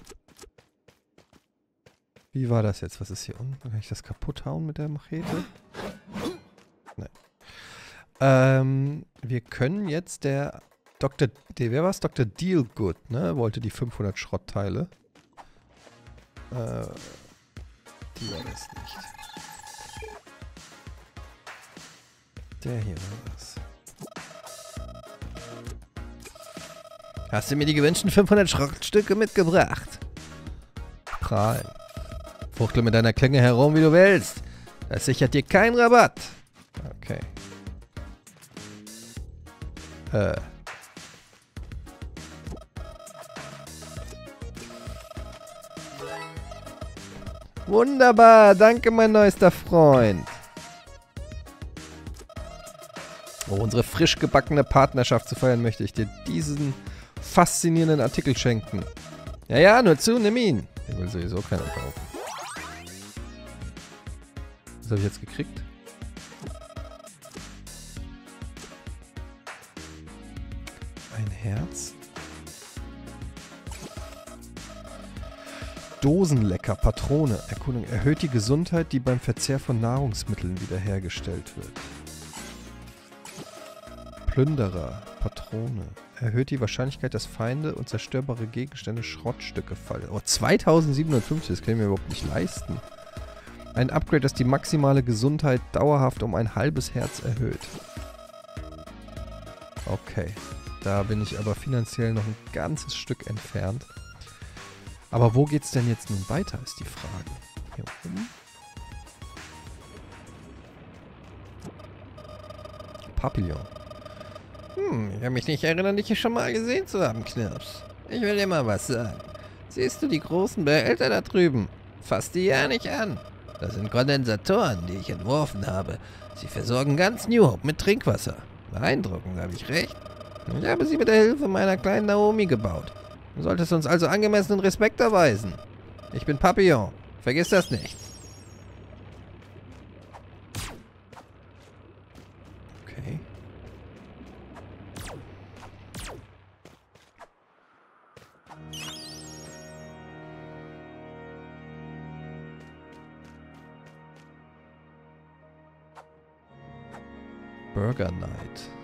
Speaker 1: Wie war das jetzt? Was ist hier unten? Kann ich das kaputt hauen mit der Machete? Nein. Ähm, wir können jetzt der Doktor... Der, wer war es? Doktor Dealgood, ne? Wollte die fünfhundert Schrottteile. Äh, die war das nicht. Der hier war das. Hast du mir die gewünschten fünfhundert Schrottstücke mitgebracht? Prahlen. Fuchtel mit deiner Klinge herum, wie du willst. Das sichert dir keinen Rabatt. Okay. Äh. Wunderbar, danke mein neuester Freund. Um unsere frisch gebackene Partnerschaft zu feiern, möchte ich dir diesen faszinierenden Artikel schenken. Ja, ja, nur zu, nimm ihn. Den will sowieso keiner kaufen. Was habe ich jetzt gekriegt? Ein Herz. Dosenlecker, Patrone. Erkundung erhöht die Gesundheit, die beim Verzehr von Nahrungsmitteln wiederhergestellt wird. Plünderer, Patrone. Erhöht die Wahrscheinlichkeit, dass Feinde und zerstörbare Gegenstände Schrottstücke fallen. Oh, zweitausendsiebenhundertfünfzig, das können wir überhaupt nicht leisten. Ein Upgrade, das die maximale Gesundheit dauerhaft um ein halbes Herz erhöht. Okay. Da bin ich aber finanziell noch ein ganzes Stück entfernt. Aber wo geht's denn jetzt nun weiter, ist die Frage. Hier oben. Papillon.
Speaker 2: Hm, ich kann mich nicht erinnern, dich hier schon mal gesehen zu haben, Knirps. Ich will dir mal was sagen. Siehst du die großen Behälter da drüben? Fass die ja nicht an. Das sind Kondensatoren, die ich entworfen habe. Sie versorgen ganz New Hope mit Trinkwasser. Beeindruckend, habe ich recht? Ich habe sie mit der Hilfe meiner kleinen Naomi gebaut. Du solltest uns also angemessenen Respekt erweisen. Ich bin Papillon. Vergiss das nicht.
Speaker 1: Okay. Burger Night.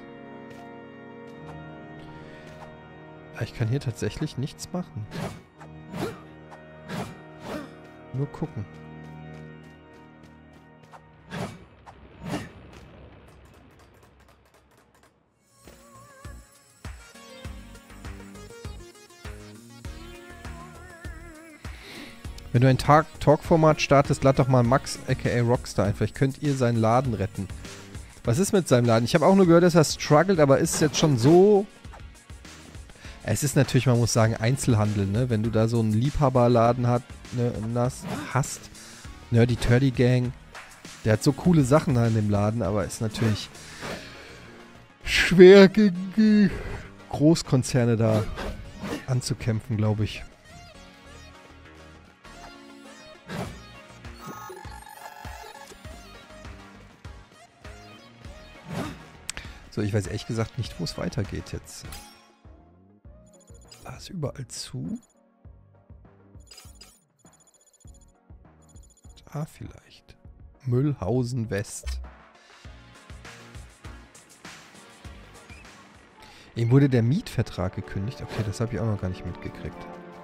Speaker 1: Ich kann hier tatsächlich nichts machen. Nur gucken. Wenn du ein Talk-Format startest, lad doch mal Max aka Rockstar ein. Vielleicht könnt ihr seinen Laden retten. Was ist mit seinem Laden? Ich habe auch nur gehört, dass er struggelt, aber ist jetzt schon so... Es ist natürlich, man muss sagen, Einzelhandel, ne? Wenn du da so einen Liebhaberladen hat, ne, hast, Nerdy Turdy Gang, der hat so coole Sachen da in dem Laden, aber ist natürlich schwer gegen die Großkonzerne da anzukämpfen, glaube ich. So, ich weiß ehrlich gesagt nicht, wo es weitergeht jetzt. Da ist überall zu. Da vielleicht. Müllhausen West. Ihm wurde der Mietvertrag gekündigt. Okay, das habe ich auch noch gar nicht mitgekriegt.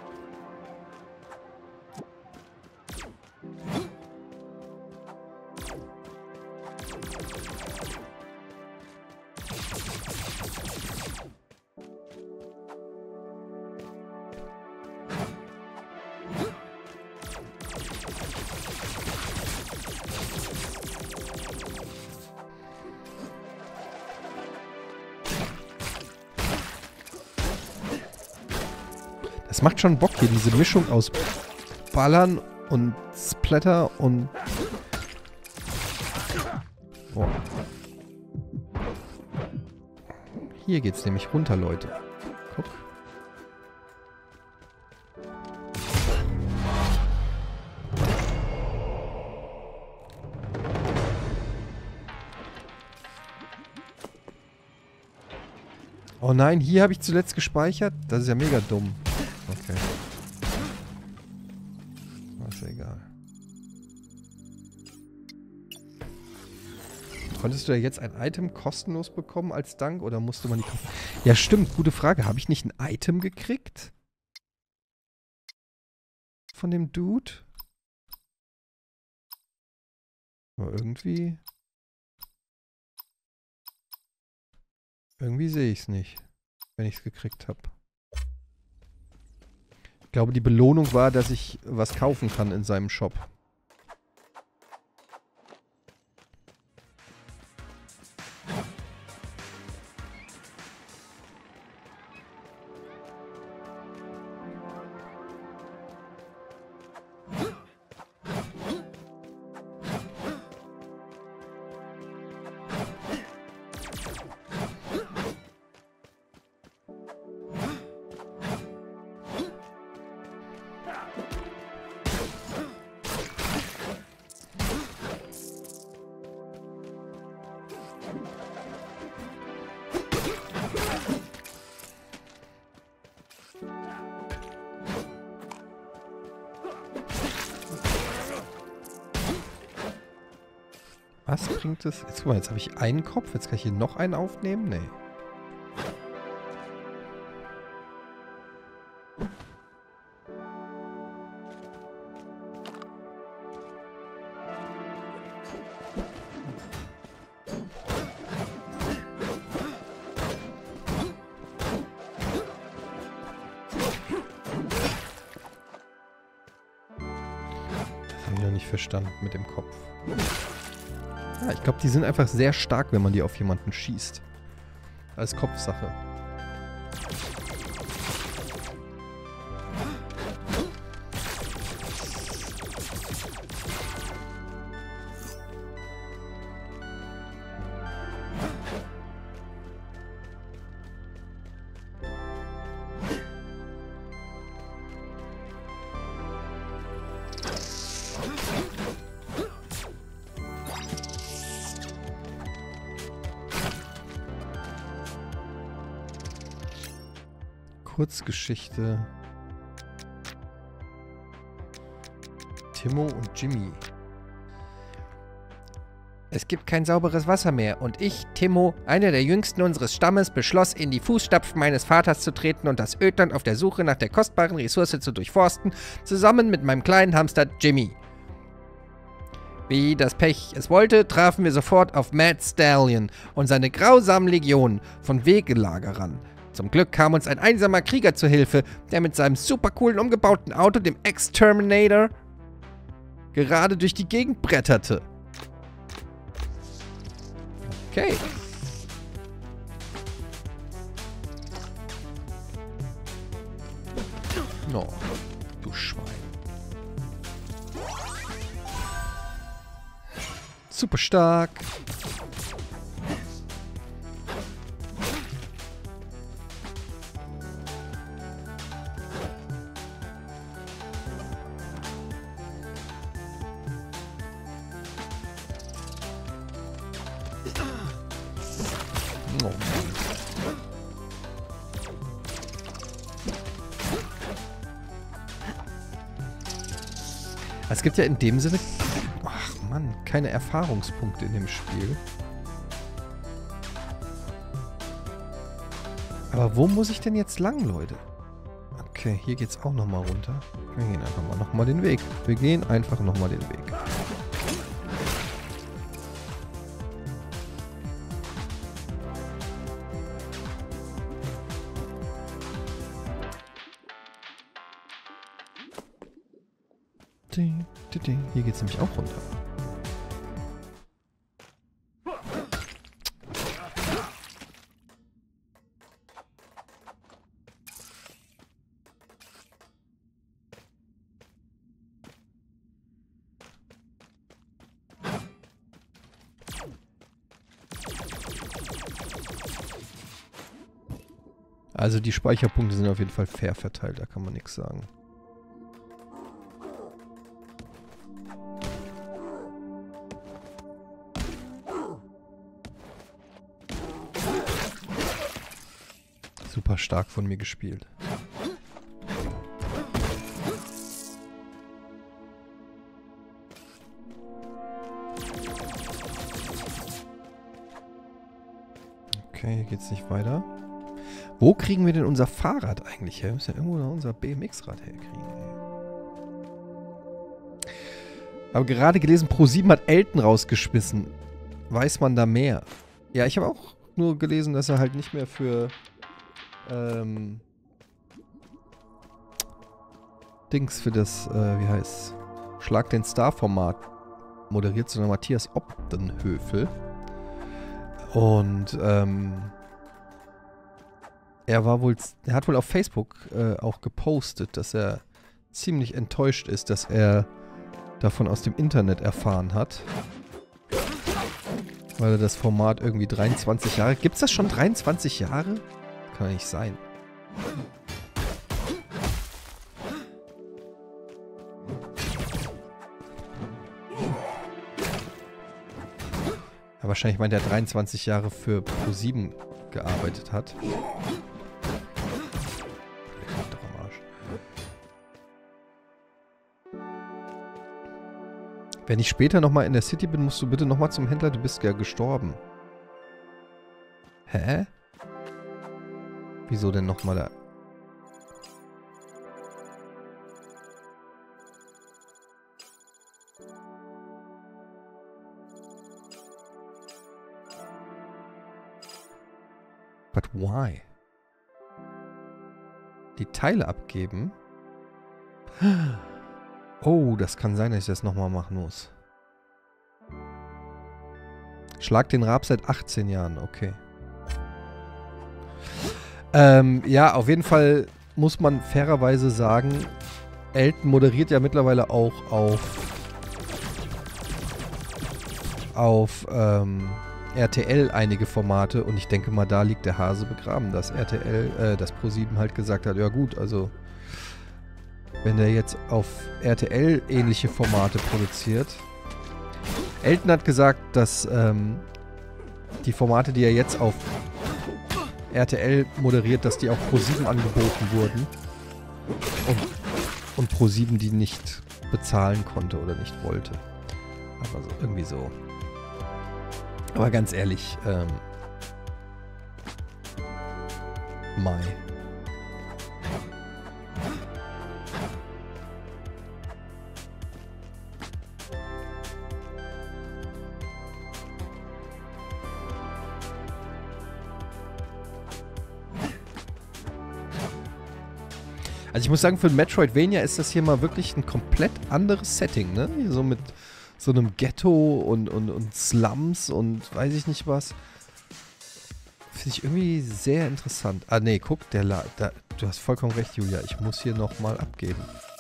Speaker 1: Das macht schon Bock hier, diese Mischung aus Ballern und Splatter und... Oh. Hier geht's nämlich runter, Leute. Guck. Oh nein, hier habe ich zuletzt gespeichert. Das ist ja mega dumm. Okay. Ist ja egal. Konntest du ja jetzt ein Item kostenlos bekommen als Dank oder musste man die... Ja stimmt, gute Frage. Habe ich nicht ein Item gekriegt? Von dem Dude? Aber irgendwie... Irgendwie sehe ich es nicht, wenn ich es gekriegt habe. Ich glaube, die Belohnung war, dass ich was kaufen kann in seinem Shop. Was bringt es? Jetzt guck mal, jetzt habe ich einen Kopf. Jetzt kann ich hier noch einen aufnehmen? Nee. Verstanden mit dem Kopf. Ja, ich glaube, die sind einfach sehr stark, wenn man die auf jemanden schießt. Als Kopfsache. Kurzgeschichte. Timo und Jimmy.
Speaker 2: Es gibt kein sauberes Wasser mehr und ich, Timo, einer der jüngsten unseres Stammes, beschloss, in die Fußstapfen meines Vaters zu treten und das Ödland auf der Suche nach der kostbaren Ressource zu durchforsten, zusammen mit meinem kleinen Hamster Jimmy. Wie das Pech es wollte, trafen wir sofort auf Mad Stallion und seine grausamen Legionen von Wegelagerern. Zum Glück kam uns ein einsamer Krieger zu Hilfe, der mit seinem supercoolen umgebauten Auto, dem Exterminator, gerade durch die Gegend bretterte. Okay.
Speaker 1: No, du Schwein. Super stark. Oh. Es gibt ja in dem Sinne, ach Mann, keine Erfahrungspunkte in dem Spiel. Aber wo muss ich denn jetzt lang, Leute? Okay, hier geht's auch nochmal runter. Wir gehen einfach mal nochmal den Weg. Wir gehen einfach nochmal den Weg. Hier geht es nämlich auch runter. Also die Speicherpunkte sind auf jeden Fall fair verteilt, da kann man nichts sagen. Super stark von mir gespielt. Okay, hier geht's nicht weiter. Wo kriegen wir denn unser Fahrrad eigentlich her? Wir müssen ja irgendwo noch unser B M X-Rad herkriegen. Aber gerade gelesen, ProSieben hat Elton rausgeschmissen. Weiß man da mehr? Ja, ich habe auch nur gelesen, dass er halt nicht mehr für ähm, Dings für das, äh, wie heißt Schlag den Star-Format moderiert, sondern Matthias Opdenhövel. Und ähm, er war wohl, er hat wohl auf Facebook äh, auch gepostet, dass er ziemlich enttäuscht ist, dass er davon aus dem Internet erfahren hat. Weil er das Format irgendwie dreiundzwanzig Jahre... Gibt's das schon dreiundzwanzig Jahre? Kann ja nicht sein. Ja, wahrscheinlich meint er dreiundzwanzig Jahre für ProSieben gearbeitet hat. Wenn ich später nochmal in der City bin, musst du bitte nochmal zum Händler. Du bist ja gestorben. Hä? Wieso denn nochmal da? But why? Die Teile abgeben? Oh, das kann sein, dass ich das nochmal machen muss. Schlag den Rab seit achtzehn Jahren, okay. Ähm, ja, auf jeden Fall muss man fairerweise sagen, Elton moderiert ja mittlerweile auch auf auf ähm, R T L einige Formate und ich denke mal, da liegt der Hase begraben, dass R T L, äh, dass ProSieben halt gesagt hat, ja gut, also wenn der jetzt auf R T L ähnliche Formate produziert. Elton hat gesagt, dass ähm, die Formate, die er jetzt auf R T L moderiert, dass die auch ProSieben angeboten wurden und, und ProSieben die nicht bezahlen konnte oder nicht wollte. Aber so, irgendwie so. Aber ganz ehrlich, ähm, Mai. Also ich muss sagen, für ein Metroidvania ist das hier mal wirklich ein komplett anderes Setting, ne? Hier so mit so einem Ghetto und, und, und Slums und weiß ich nicht was. Finde ich irgendwie sehr interessant. Ah nee, guck, der La da, du hast vollkommen recht, Julia. Ich muss hier nochmal abgeben.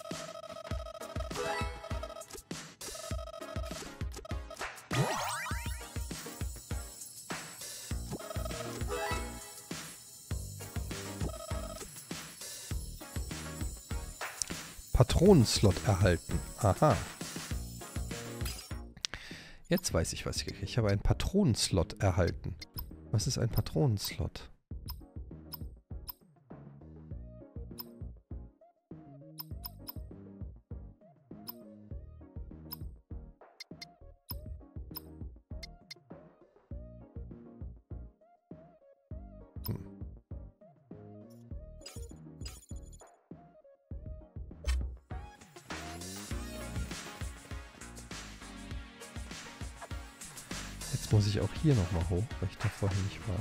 Speaker 1: Patronenslot erhalten. Aha. Jetzt weiß ich, was ich kriege. Ich habe einen Patronenslot erhalten. Was ist ein Patronenslot? Hm. Jetzt muss ich auch hier nochmal hoch, weil ich da vorher nicht war.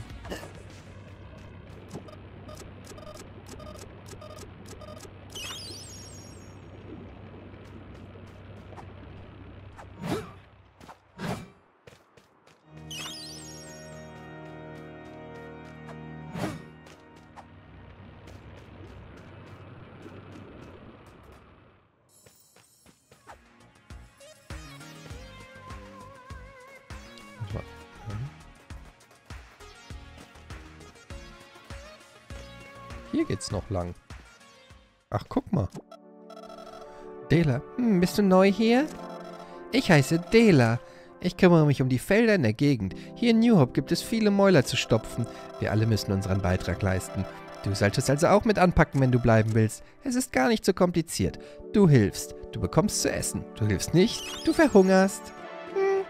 Speaker 1: Hier geht's noch lang. Ach, guck mal. Dela.
Speaker 2: Hm, bist du neu hier? Ich heiße Dela. Ich kümmere mich um die Felder in der Gegend. Hier in New Hope gibt es viele Mäuler zu stopfen. Wir alle müssen unseren Beitrag leisten. Du solltest also auch mit anpacken, wenn du bleiben willst. Es ist gar nicht so kompliziert. Du hilfst. Du bekommst zu essen. Du hilfst nicht. Du verhungerst. Hm.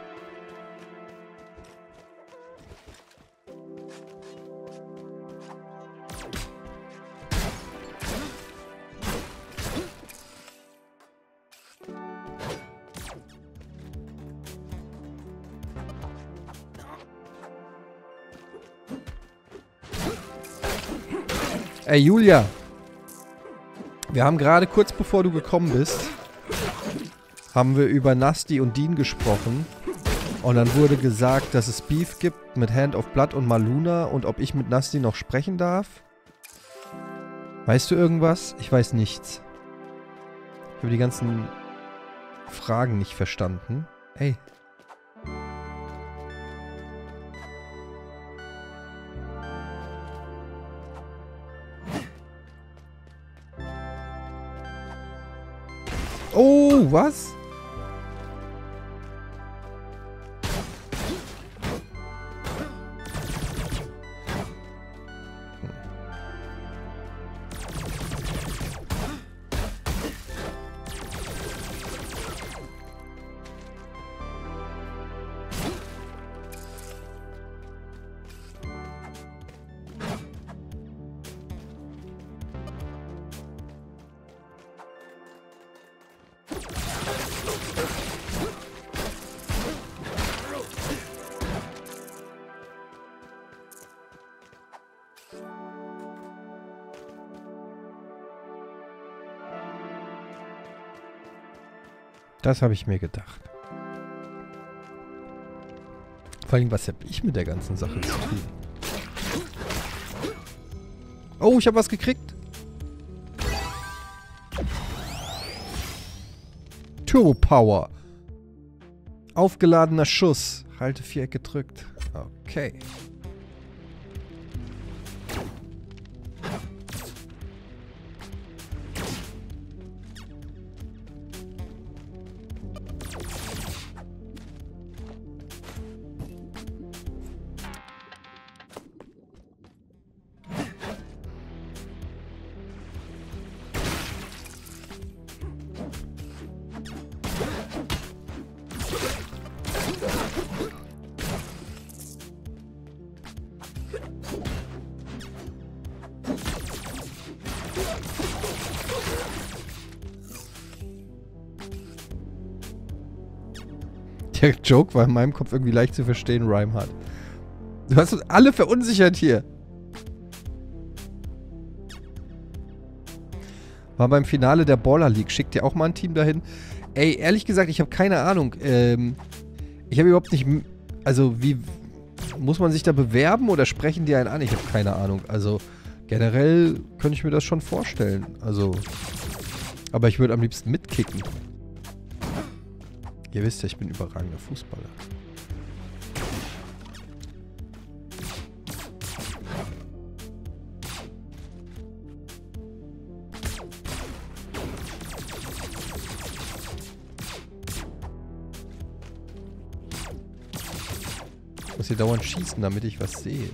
Speaker 1: Ey, Julia. Wir haben gerade kurz bevor du gekommen bist, haben wir über Nasty und Dean gesprochen. Und dann wurde gesagt, dass es Beef gibt mit Hand of Blood und Maluna und ob ich mit Nasty noch sprechen darf. Weißt du irgendwas? Ich weiß nichts. Ich habe die ganzen Fragen nicht verstanden. Ey. Oh, was? Das habe ich mir gedacht. Vor allem, was habe ich mit der ganzen Sache zu tun? Oh, ich habe was gekriegt. Turbo Power. Aufgeladener Schuss. Halte Viereck gedrückt. Okay. Der Joke war in meinem Kopf irgendwie leicht zu verstehen, Reinhardt. Du hast uns alle verunsichert hier. War beim Finale der Baller League. Schickt ihr auch mal ein Team dahin? Ey, ehrlich gesagt, ich habe keine Ahnung. Ähm, ich habe überhaupt nicht... Also, wie... Muss man sich da bewerben oder sprechen die einen an? Ich habe keine Ahnung. Also, generell könnte ich mir das schon vorstellen. Also... Aber ich würde am liebsten mitkicken. Ihr wisst ja, ich bin überragender Fußballer. Ich muss hier dauernd schießen, damit ich was sehe.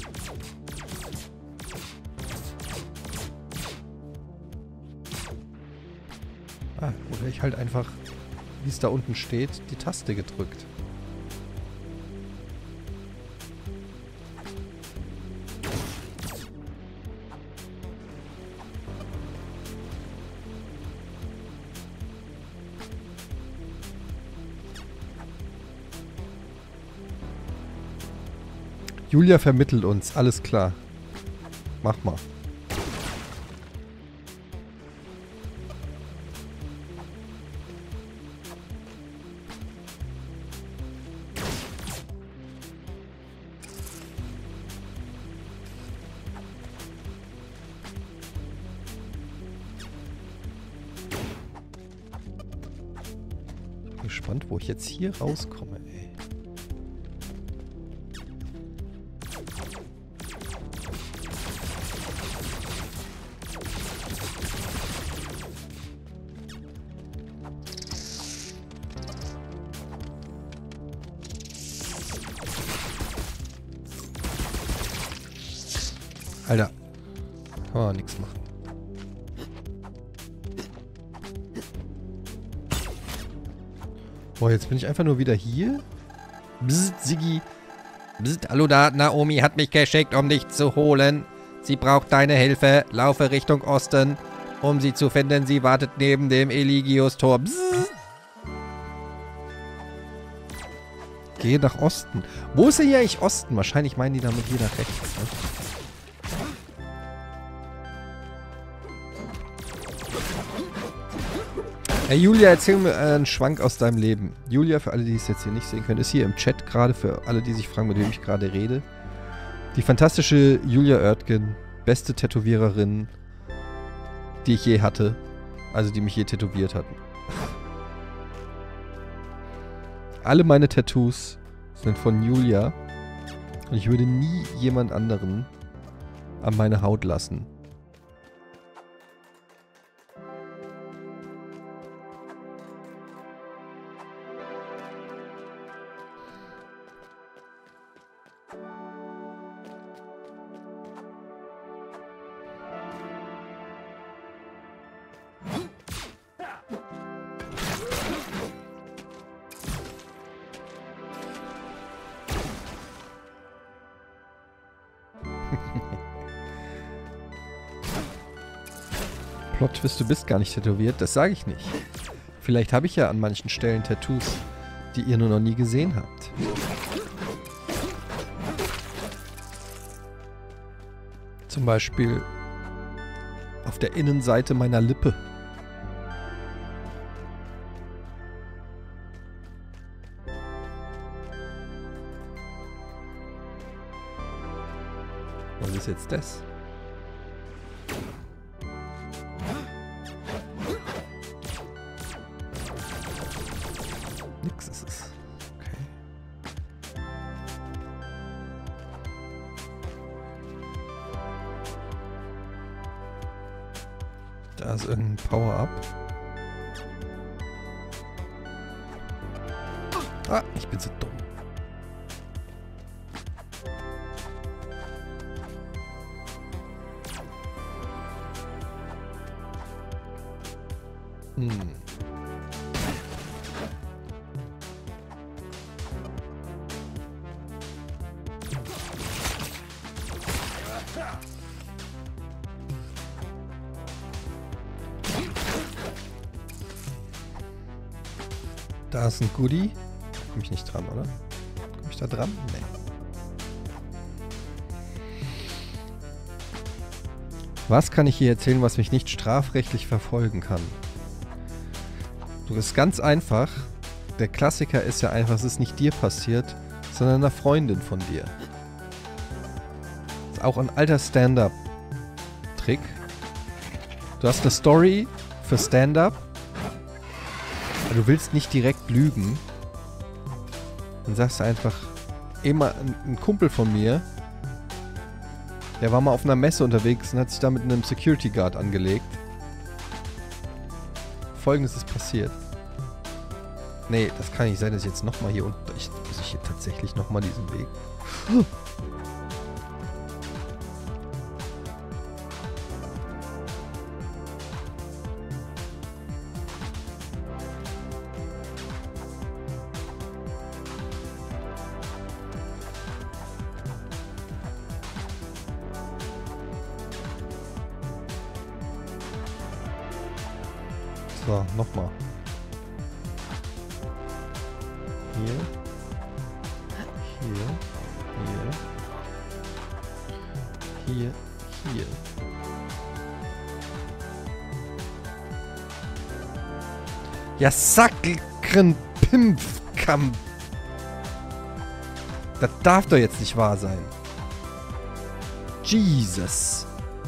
Speaker 1: Ah, oder ich halt einfach... wie es da unten steht, die Taste gedrückt. Julia vermittelt uns, alles klar. Mach mal. Gespannt, wo ich jetzt hier rauskomme, ey. Alter. Kann man nichts machen. Boah, jetzt bin ich einfach nur wieder hier. Bzzt, Siggi.
Speaker 2: Bzzt, hallo da, Naomi hat mich geschickt, um dich zu holen. Sie braucht deine Hilfe. Laufe Richtung Osten, um sie zu finden. Sie wartet neben dem Eligius-Tor. Bzzt.
Speaker 1: Gehe nach Osten. Wo ist denn hier eigentlich Osten? Wahrscheinlich meinen die damit hier nach rechts, ne? Hey Julia, erzähl mir einen Schwank aus deinem Leben. Julia, für alle, die es jetzt hier nicht sehen können, ist hier im Chat gerade, für alle, die sich fragen, mit wem ich gerade rede. Die fantastische Julia Oertgen, beste Tätowiererin, die ich je hatte. Also die mich je tätowiert hatten. Alle meine Tattoos sind von Julia. Und ich würde nie jemand anderen an meine Haut lassen. Plot-Twist, du bist gar nicht tätowiert, das sage ich nicht. Vielleicht habe ich ja an manchen Stellen Tattoos, die ihr nur noch nie gesehen habt. Zum Beispiel auf der Innenseite meiner Lippe. ist jetzt das? Nix ist es. Okay. Da ist irgendein Power-Up. Ah, ich bin so dumm. Hm. Da ist ein Goodie. Komm ich nicht dran, oder? Komm ich da dran? Nee. Was kann ich hier erzählen, was mich nicht strafrechtlich verfolgen kann? Du, ist ganz einfach. Der Klassiker ist ja einfach, es ist nicht dir passiert, sondern einer Freundin von dir. Ist auch ein alter Stand-Up-Trick. Du hast eine Story für Stand-Up. Du willst nicht direkt lügen. Dann sagst du einfach, immer ein, ein Kumpel von mir, der war mal auf einer Messe unterwegs und hat sich da mit einem Security Guard angelegt. Folgendes ist passiert. Nee, das kann nicht sein, dass ich jetzt nochmal hier unten... Ich, muss ich hier tatsächlich nochmal diesen Weg... So, nochmal. Hier. Hier. Hier. Hier. Hier. Ja, Sackelkren Pimpfkamm. Das darf doch jetzt nicht wahr sein. Jesus.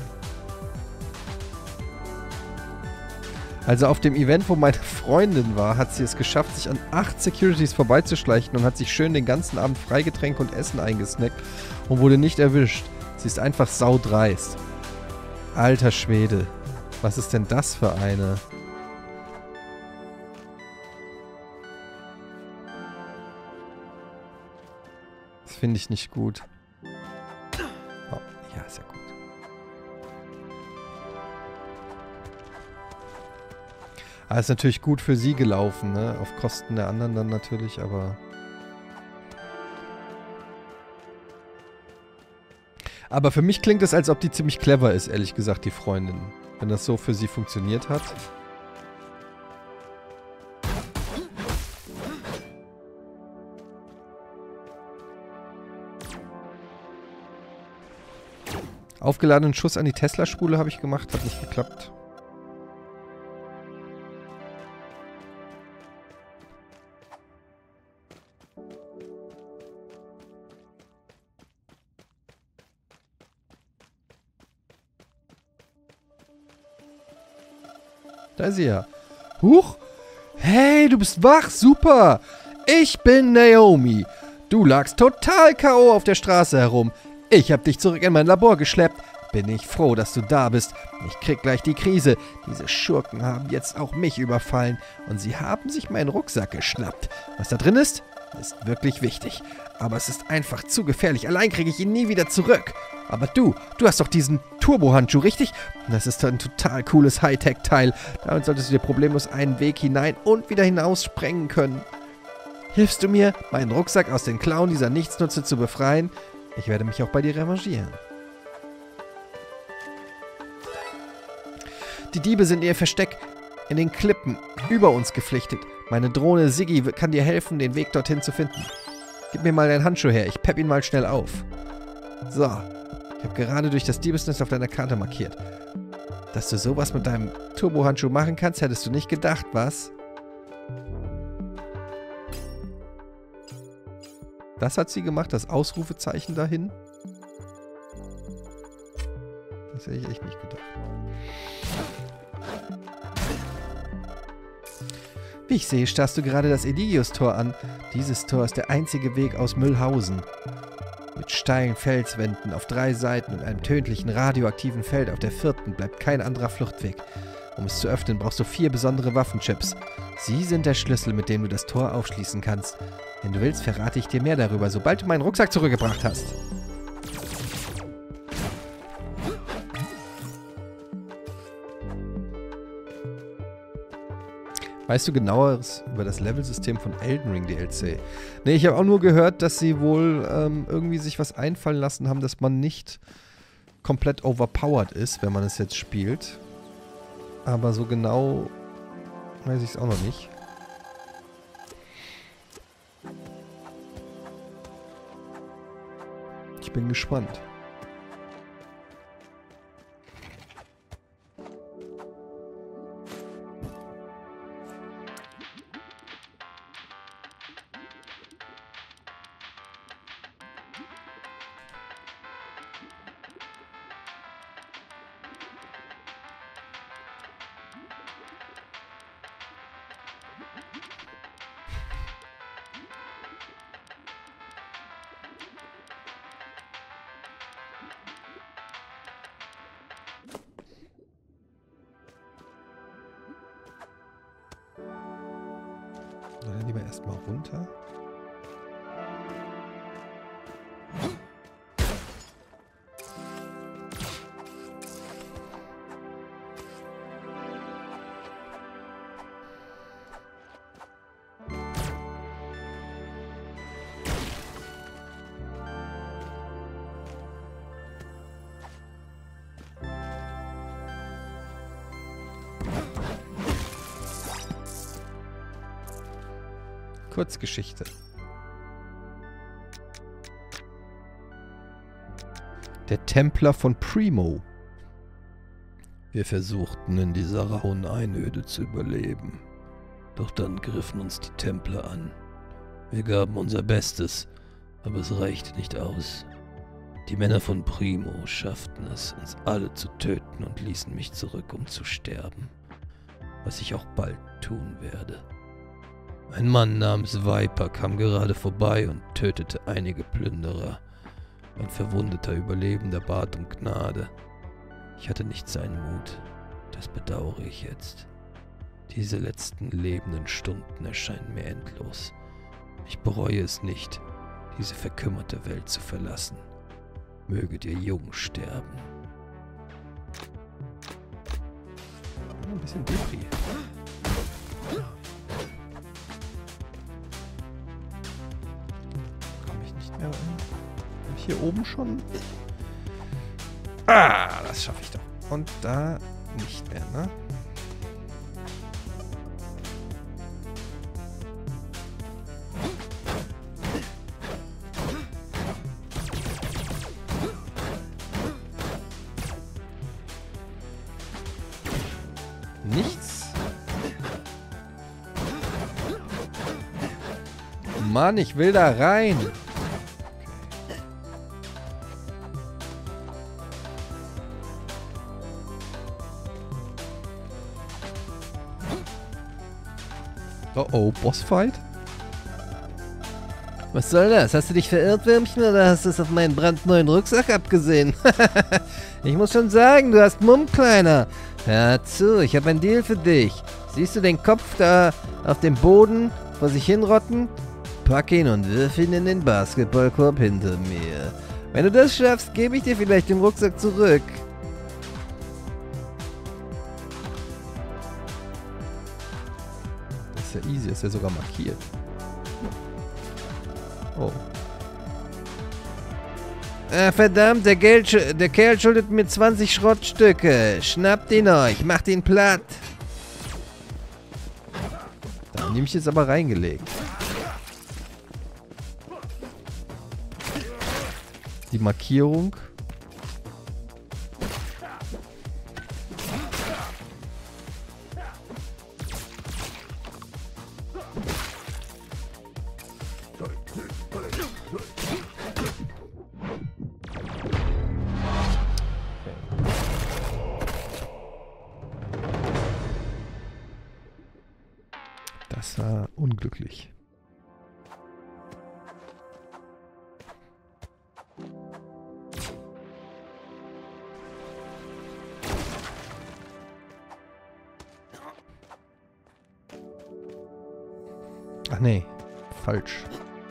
Speaker 1: Also auf dem Event, wo meine Freundin war, hat sie es geschafft, sich an acht Securities vorbeizuschleichen und hat sich schön den ganzen Abend Freigetränk und Essen eingesnackt und wurde nicht erwischt. Sie ist einfach saudreist. Alter Schwede. Was ist denn das für eine? Das finde ich nicht gut. Oh, ja, ist ja gut. Ah, ist natürlich gut für sie gelaufen, ne? Auf Kosten der anderen dann natürlich, aber... Aber für mich klingt es, als ob die ziemlich clever ist, ehrlich gesagt, die Freundin. Wenn das so für sie funktioniert hat. Aufgeladenen Schuss an die Tesla-Spule habe ich gemacht, hat nicht geklappt. Da ist sie ja. Huch! Hey, du bist wach, super! Ich bin Naomi. Du lagst total K O auf der Straße herum. Ich hab dich zurück in mein Labor geschleppt. Bin ich froh, dass du da bist. Ich krieg gleich die Krise. Diese Schurken haben jetzt auch mich überfallen. Und sie haben sich meinen Rucksack geschnappt. Was da drin ist, ist wirklich wichtig. Aber es ist einfach zu gefährlich. Allein kriege ich ihn nie wieder zurück. Aber du, du hast doch diesen Turbo-Handschuh, richtig? Das ist ein total cooles Hightech-Teil. Damit solltest du dir problemlos einen Weg hinein und wieder hinaus sprengen können. Hilfst du mir, meinen Rucksack aus den Klauen dieser Nichtsnutze zu befreien? Ich werde mich auch bei dir revanchieren. Die Diebe sind in ihr Versteck in den Klippen über uns geflüchtet. Meine Drohne Siggi kann dir helfen, den Weg dorthin zu finden. Gib mir mal deinen Handschuh her, ich pepp ihn mal schnell auf. So, ich habe gerade durch das Diebesnest auf deiner Karte markiert. Dass du sowas mit deinem Turbo-Handschuh machen kannst, hättest du nicht gedacht, was? Das hat sie gemacht, das Ausrufezeichen dahin. Das hätte ich echt nicht gedacht. Wie ich sehe, starrst du gerade das Eligius-Tor an. Dieses Tor ist der einzige Weg aus Müllhausen. Mit steilen Felswänden auf drei Seiten und einem tödlichen radioaktiven Feld auf der vierten bleibt kein anderer Fluchtweg. Um es zu öffnen, brauchst du vier besondere Waffenchips. Sie sind der Schlüssel, mit dem du das Tor aufschließen kannst. Wenn du willst, verrate ich dir mehr darüber, sobald du meinen Rucksack zurückgebracht hast. Weißt du genaueres über das Levelsystem von Elden Ring D L C? Ne, ich habe auch nur gehört, dass sie wohl ähm, irgendwie sich was einfallen lassen haben, dass man nicht komplett overpowered ist, wenn man es jetzt spielt. Aber so genau weiß ich es auch noch nicht. Ich bin gespannt. Dann lieber erstmal runter. Kurzgeschichte. Der Templer von Primo.
Speaker 3: Wir versuchten in dieser rauen Einöde zu überleben. Doch dann griffen uns die Templer an. Wir gaben unser Bestes, aber es reichte nicht aus. Die Männer von Primo schafften es, uns alle zu töten und ließen mich zurück, um zu sterben. Was ich auch bald tun werde. Ein Mann namens Viper kam gerade vorbei und tötete einige Plünderer. Ein verwundeter Überlebender bat um Gnade. Ich hatte nicht seinen Mut. Das bedauere ich jetzt. Diese letzten lebenden Stunden erscheinen mir endlos. Ich bereue es nicht, diese verkümmerte Welt zu verlassen. Möget ihr jung sterben.
Speaker 1: Ein bisschen Depri. Ja, und hier oben schon. Ah, das schaffe ich doch. Und da nicht mehr, ne? Nichts. Mann, ich will da rein. Oh oh, Bossfight?
Speaker 2: Was soll das? Hast du dich verirrt, Würmchen, oder hast du es auf meinen brandneuen Rucksack abgesehen? Ich muss schon sagen, du hast Mumm, Kleiner. Hör zu, ich habe ein Deal für dich. Siehst du den Kopf da auf dem Boden vor sich hinrotten? Pack ihn und wirf ihn in den Basketballkorb hinter mir. Wenn du das schaffst, gebe ich dir vielleicht den Rucksack zurück.
Speaker 1: Das ist ja easy, ist ja sogar markiert. Oh.
Speaker 2: Ah, verdammt, der, Geld, der Kerl schuldet mir zwanzig Schrottstücke. Schnappt ihn euch, macht ihn platt.
Speaker 1: Da nehme ich jetzt aber reingelegt. Die Markierung. Das war unglücklich. Ach nee, falsch.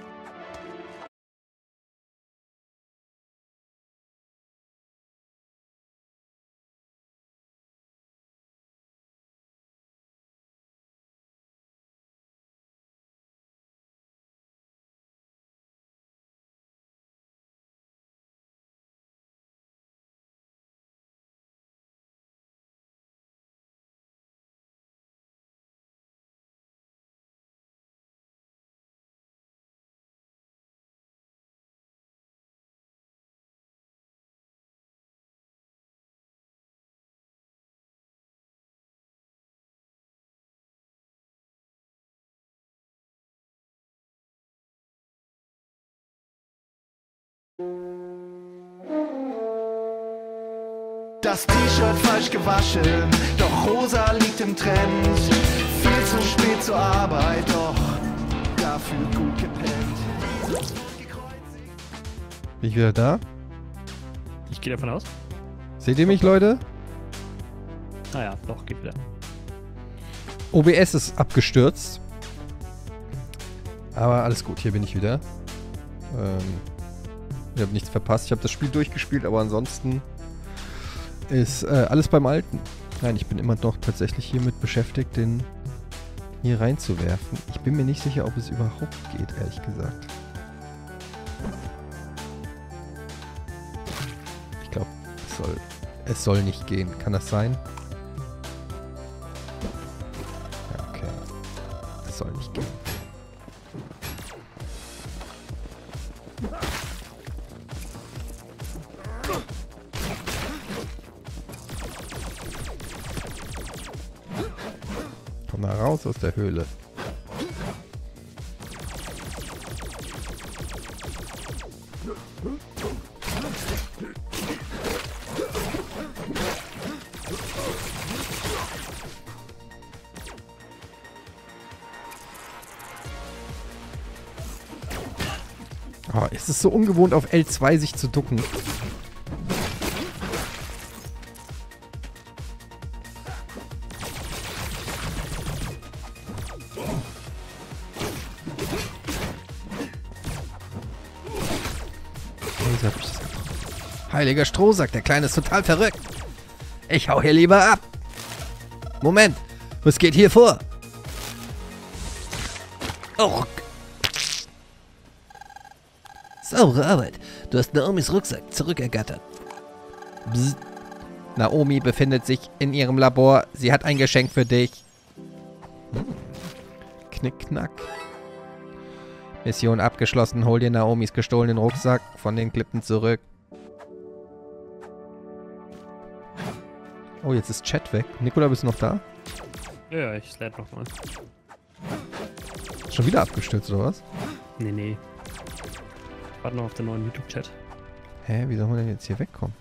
Speaker 4: Das T-Shirt falsch gewaschen, doch rosa liegt im Trend. Viel zu spät zur Arbeit, doch dafür gut gepennt.
Speaker 1: Bin ich wieder da?
Speaker 5: Ich gehe davon aus.
Speaker 1: Seht ihr mich, Leute?
Speaker 5: Naja, doch, geht wieder.
Speaker 1: O B S ist abgestürzt. Aber alles gut, hier bin ich wieder. Ähm, ich habe nichts verpasst. Ich habe das Spiel durchgespielt, aber ansonsten ist äh, alles beim Alten. Nein, ich bin immer noch tatsächlich hiermit beschäftigt, den hier reinzuwerfen. Ich bin mir nicht sicher, ob es überhaupt geht, ehrlich gesagt. Ich glaube, es soll, es soll nicht gehen. Kann das sein? Ja, okay. Es soll nicht gehen. Komm mal raus aus der Höhle. Oh, es ist so ungewohnt, auf L zwei sich zu ducken.
Speaker 2: Heiliger Strohsack, der Kleine ist total verrückt. Ich hau hier lieber ab. Moment, was geht hier vor? Oh. Saure Arbeit. Du hast Naomis Rucksack zurückergattert. Bzz. Naomi befindet sich in ihrem Labor. Sie hat ein Geschenk für dich.
Speaker 1: Hm. Knickknack.
Speaker 2: Mission abgeschlossen. Hol dir Naomis gestohlenen Rucksack von den Klippen zurück.
Speaker 1: Oh, jetzt ist Chat weg. Nikola, bist du noch da?
Speaker 5: Ja, ja, ich slide nochmal.
Speaker 1: Schon wieder abgestürzt, oder was?
Speaker 5: Nee, nee. Warte noch auf den neuen YouTube-Chat.
Speaker 1: Hä, wie soll man denn jetzt hier wegkommen?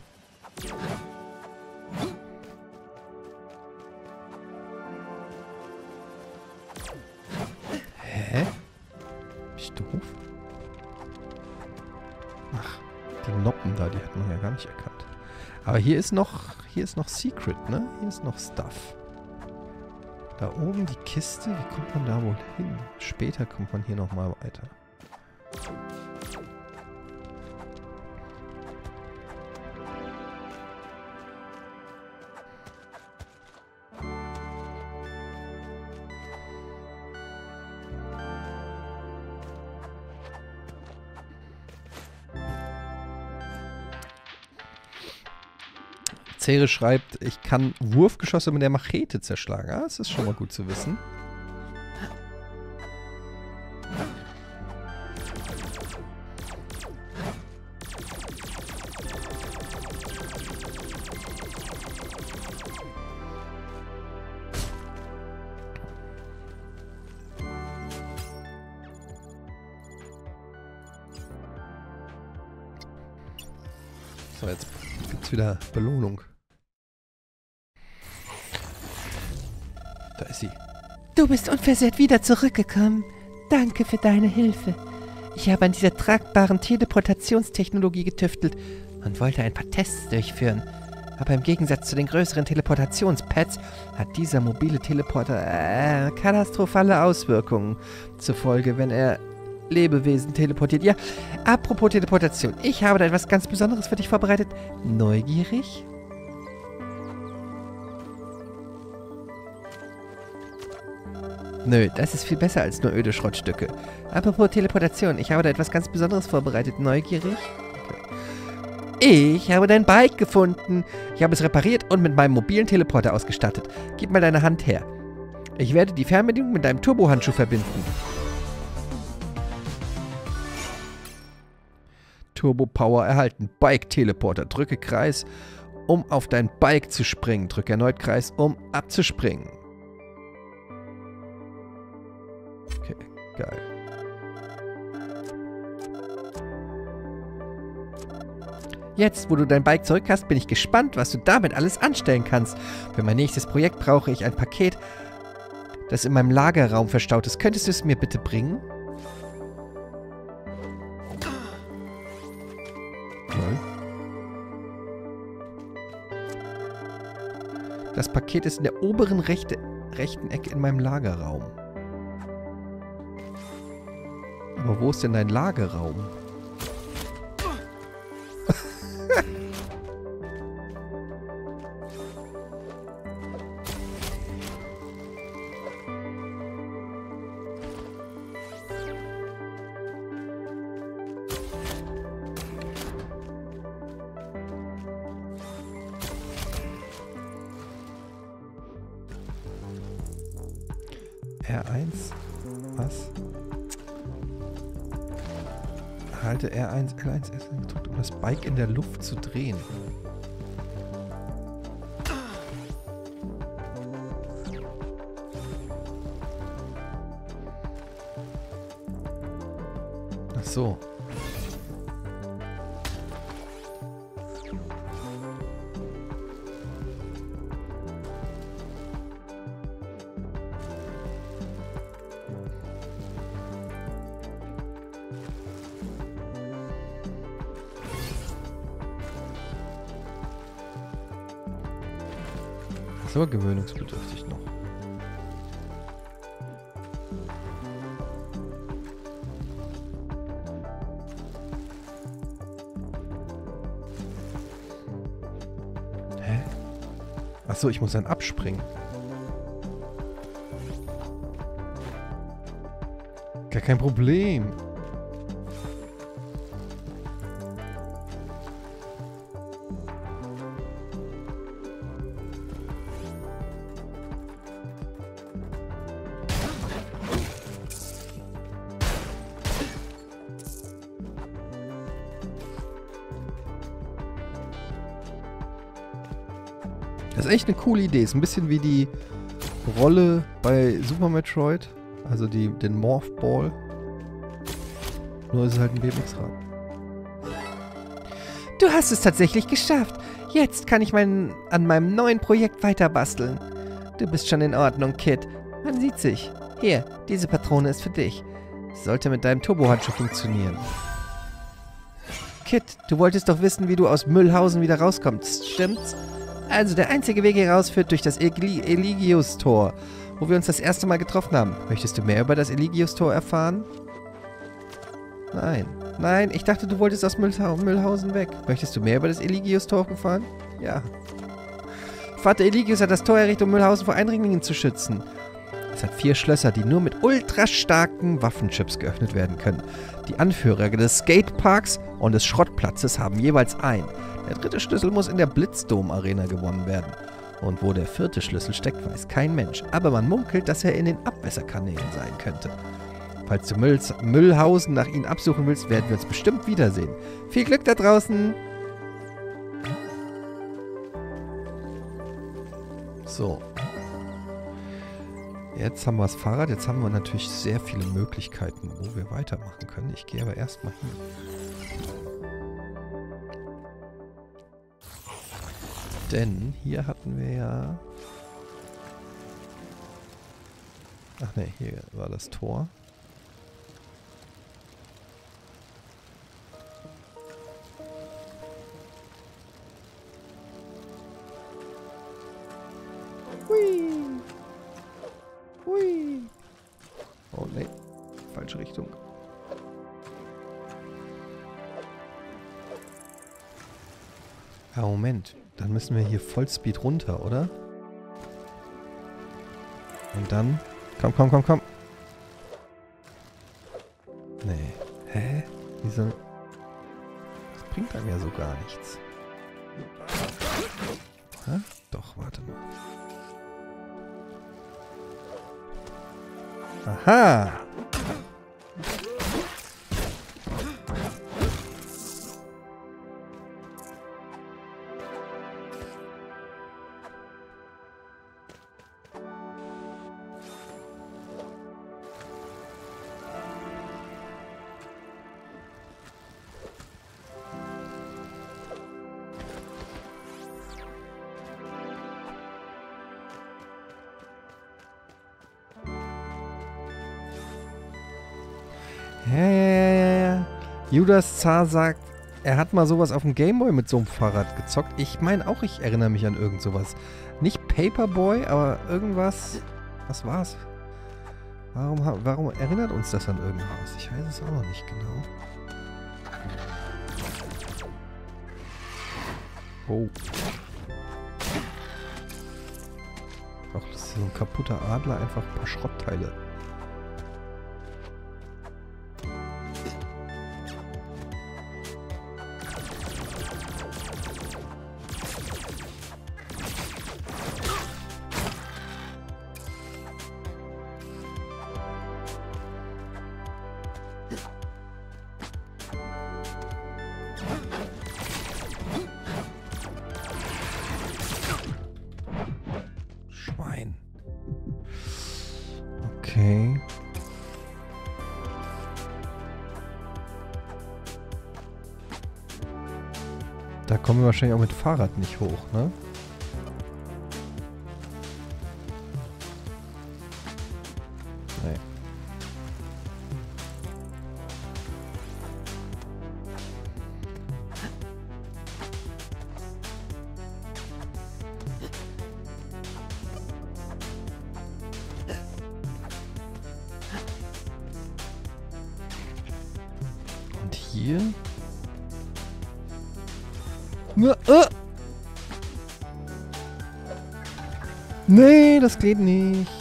Speaker 1: Hä? Bin ich doof? Ach, die Noppen da, die hat man ja gar nicht erkannt. Aber hier ist noch, hier ist noch Secret, ne? Hier ist noch Stuff. Da oben die Kiste, wie kommt man da wohl hin? Später kommt man hier nochmal weiter. Zere schreibt, ich kann Wurfgeschosse mit der Machete zerschlagen. Ah, das ist schon mal gut zu wissen. So, jetzt gibt's wieder Belohnung. Da ist sie.
Speaker 2: Du bist unversehrt wieder zurückgekommen. Danke für deine Hilfe. Ich habe an dieser tragbaren Teleportationstechnologie getüftelt und wollte ein paar Tests durchführen. Aber im Gegensatz zu den größeren Teleportationspads hat dieser mobile Teleporter äh, katastrophale Auswirkungen zur Folge, wenn er Lebewesen teleportiert. Ja, apropos Teleportation. Ich habe da etwas ganz Besonderes für dich vorbereitet. Neugierig? Nö, das ist viel besser als nur öde Schrottstücke. Apropos Teleportation. Ich habe da etwas ganz Besonderes vorbereitet. Neugierig? Ich habe dein Bike gefunden. Ich habe es repariert und mit meinem mobilen Teleporter ausgestattet. Gib mal deine Hand her. Ich werde die Fernbedienung mit deinem Turbohandschuh verbinden. Turbo Power erhalten. Bike-Teleporter. Drücke Kreis, um auf dein Bike zu springen. Drücke erneut Kreis, um abzuspringen. Okay, geil. Jetzt, wo du dein Bike zurück hast, bin ich gespannt, was du damit alles anstellen kannst. Für mein nächstes Projekt brauche ich ein Paket, das in meinem Lagerraum verstaut ist. Könntest du es mir bitte bringen? Das Paket ist in der oberen rechte, rechten Ecke in meinem Lagerraum. Aber wo ist denn dein Lagerraum? R eins? Was? Halte R eins, L eins, S gedrückt, um das Bike in der Luft zu drehen. Ach so. So gewöhnungsbedürftig noch. Hä? Achso, ich muss dann abspringen. Gar kein Problem. Das ist echt eine coole Idee. Ist ein bisschen wie die Rolle bei Super Metroid. Also die, den Morph Ball. Nur ist es halt ein B M X-Rad. Du hast es tatsächlich geschafft. Jetzt kann ich mein, an meinem neuen Projekt weiter basteln. Du bist schon in Ordnung, Kid. Man sieht sich. Hier, diese Patrone ist für dich. Sollte mit deinem Turbohandschuh funktionieren. Kid, du wolltest doch wissen, wie du aus Müllhausen wieder rauskommst, stimmt's? Also, der einzige Weg hier raus führt durch das Eligius-Tor, wo wir uns das erste Mal getroffen haben. Möchtest du mehr über das Eligius-Tor erfahren? Nein. Nein, ich dachte, du wolltest aus Müllha- Müllhausen weg. Möchtest du mehr über das Eligius-Tor erfahren? Ja. Vater Eligius hat das Tor errichtet, um Müllhausen vor Eindringlingen zu schützen. Es hat vier Schlösser, die nur mit ultrastarken Waffenchips geöffnet werden können. Die Anführer des Skateparks und des Schrottplatzes haben jeweils einen. Der dritte Schlüssel muss in der Blitzdom-Arena gewonnen werden. Und wo der vierte Schlüssel steckt, weiß kein Mensch. Aber man munkelt, dass er in den Abwässerkanälen sein könnte. Falls du Mülls Müllhausen nach ihnen absuchen willst, werden wir uns bestimmt wiedersehen. Viel Glück da draußen! So. Jetzt haben wir das Fahrrad. Jetzt haben wir natürlich sehr viele Möglichkeiten, wo wir weitermachen können. Ich gehe aber erstmal hin. Denn hier hatten wir ja
Speaker 1: Ach ne, hier war das Tor. Hui. Hui. Oh ne, falsche Richtung. Ja, Moment. Dann müssen wir hier Vollspeed runter, oder? Und dann... Komm, komm, komm, komm. Nee. Hä? Wieso... Das bringt einem ja so gar nichts. Hä? Doch, warte mal. Aha! Ja, ja, ja, ja, ja. Judas Zar sagt, er hat mal sowas auf dem Gameboy mit so einem Fahrrad gezockt. Ich meine auch, ich erinnere mich an irgend sowas. Nicht Paperboy, aber irgendwas. Was war's? Warum, warum erinnert uns das an irgendwas? Ich weiß es auch noch nicht genau. Oh. Ach, das ist so ein kaputter Adler, einfach ein paar Schrottteile. Schwein. Okay. Da kommen wir wahrscheinlich auch mit Fahrrad nicht hoch, ne? Nee. Und hier? Na, äh. Nee, das geht nicht.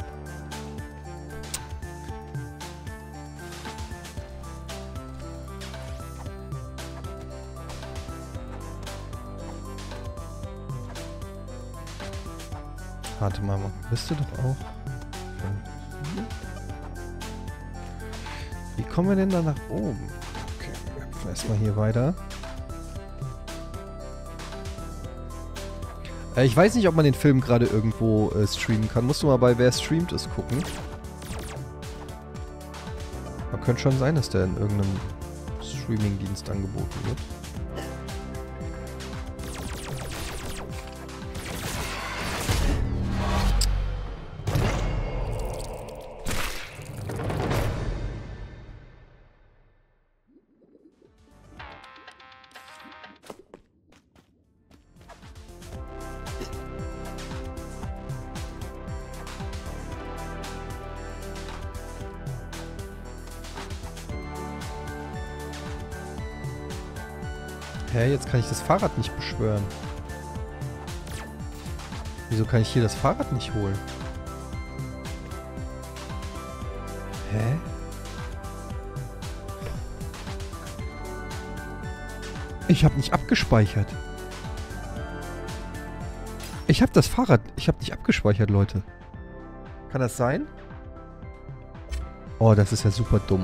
Speaker 1: Warte mal, bist du doch auch von hier? Wie kommen wir denn da nach oben? Okay, wir hüpfen erstmal hier weiter. Äh, ich weiß nicht, ob man den Film gerade irgendwo äh, streamen kann. Musst du mal bei Wer streamt es gucken. Aber könnte schon sein, dass der in irgendeinem Streaming-Dienst angeboten wird. Hä, jetzt kann ich das Fahrrad nicht beschwören. Wieso kann ich hier das Fahrrad nicht holen? Hä? Ich habe nicht abgespeichert. Ich habe das Fahrrad... Ich habe nicht abgespeichert, Leute. Kann das sein? Oh, das ist ja super dumm.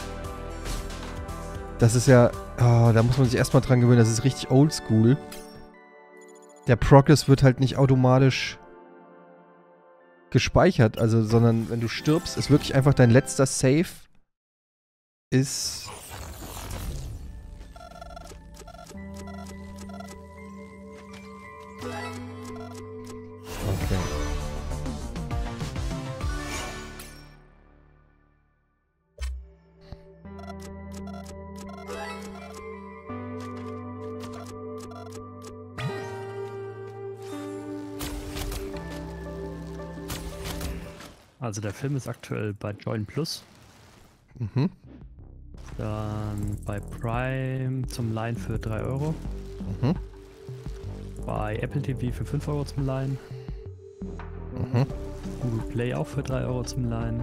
Speaker 1: Das ist ja... Oh, da muss man sich erstmal dran gewöhnen. Das ist richtig oldschool. Der Progress wird halt nicht automatisch gespeichert, also, sondern wenn du stirbst, ist wirklich einfach dein letzter Save ist... Okay.
Speaker 5: Also der Film ist aktuell bei Join Plus.
Speaker 1: Mhm.
Speaker 5: Dann bei Prime zum Leihen für drei Euro.
Speaker 1: Mhm.
Speaker 5: Bei Apple T V für fünf Euro zum Leihen.
Speaker 1: Mhm.
Speaker 5: Google Play auch für drei Euro zum Leihen.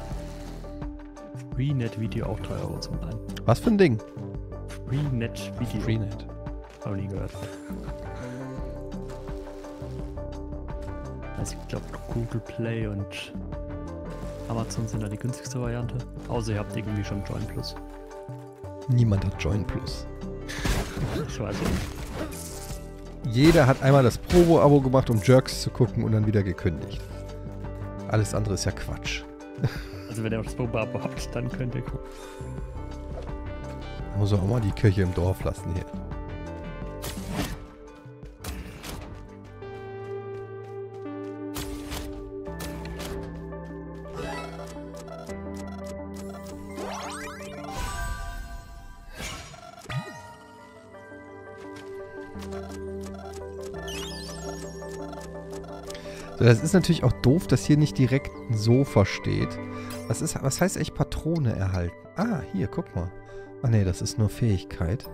Speaker 5: Freenet Video auch drei Euro zum Leihen.
Speaker 1: Was für ein Ding?
Speaker 5: Freenet Video.
Speaker 1: Freenet.
Speaker 5: Hab nie gehört. Also ich glaube Google Play und Amazon sind da die günstigste Variante. Außer ihr habt irgendwie schon Join Plus.
Speaker 1: Niemand hat Join Plus.
Speaker 5: Ich weiß nicht.
Speaker 1: Jeder hat einmal das Probo-Abo gemacht, um Jerks zu gucken und dann wieder gekündigt. Alles andere ist ja Quatsch.
Speaker 5: Also wenn ihr auch das Probe-Abo habt, dann könnt ihr gucken.
Speaker 1: Man muss auch mal die Kirche im Dorf lassen hier. So, das ist natürlich auch doof, dass hier nicht direkt ein Sofa steht. Was, ist, was heißt echt Patrone erhalten? Ah, hier, guck mal. Ah ne, das ist nur Fähigkeit.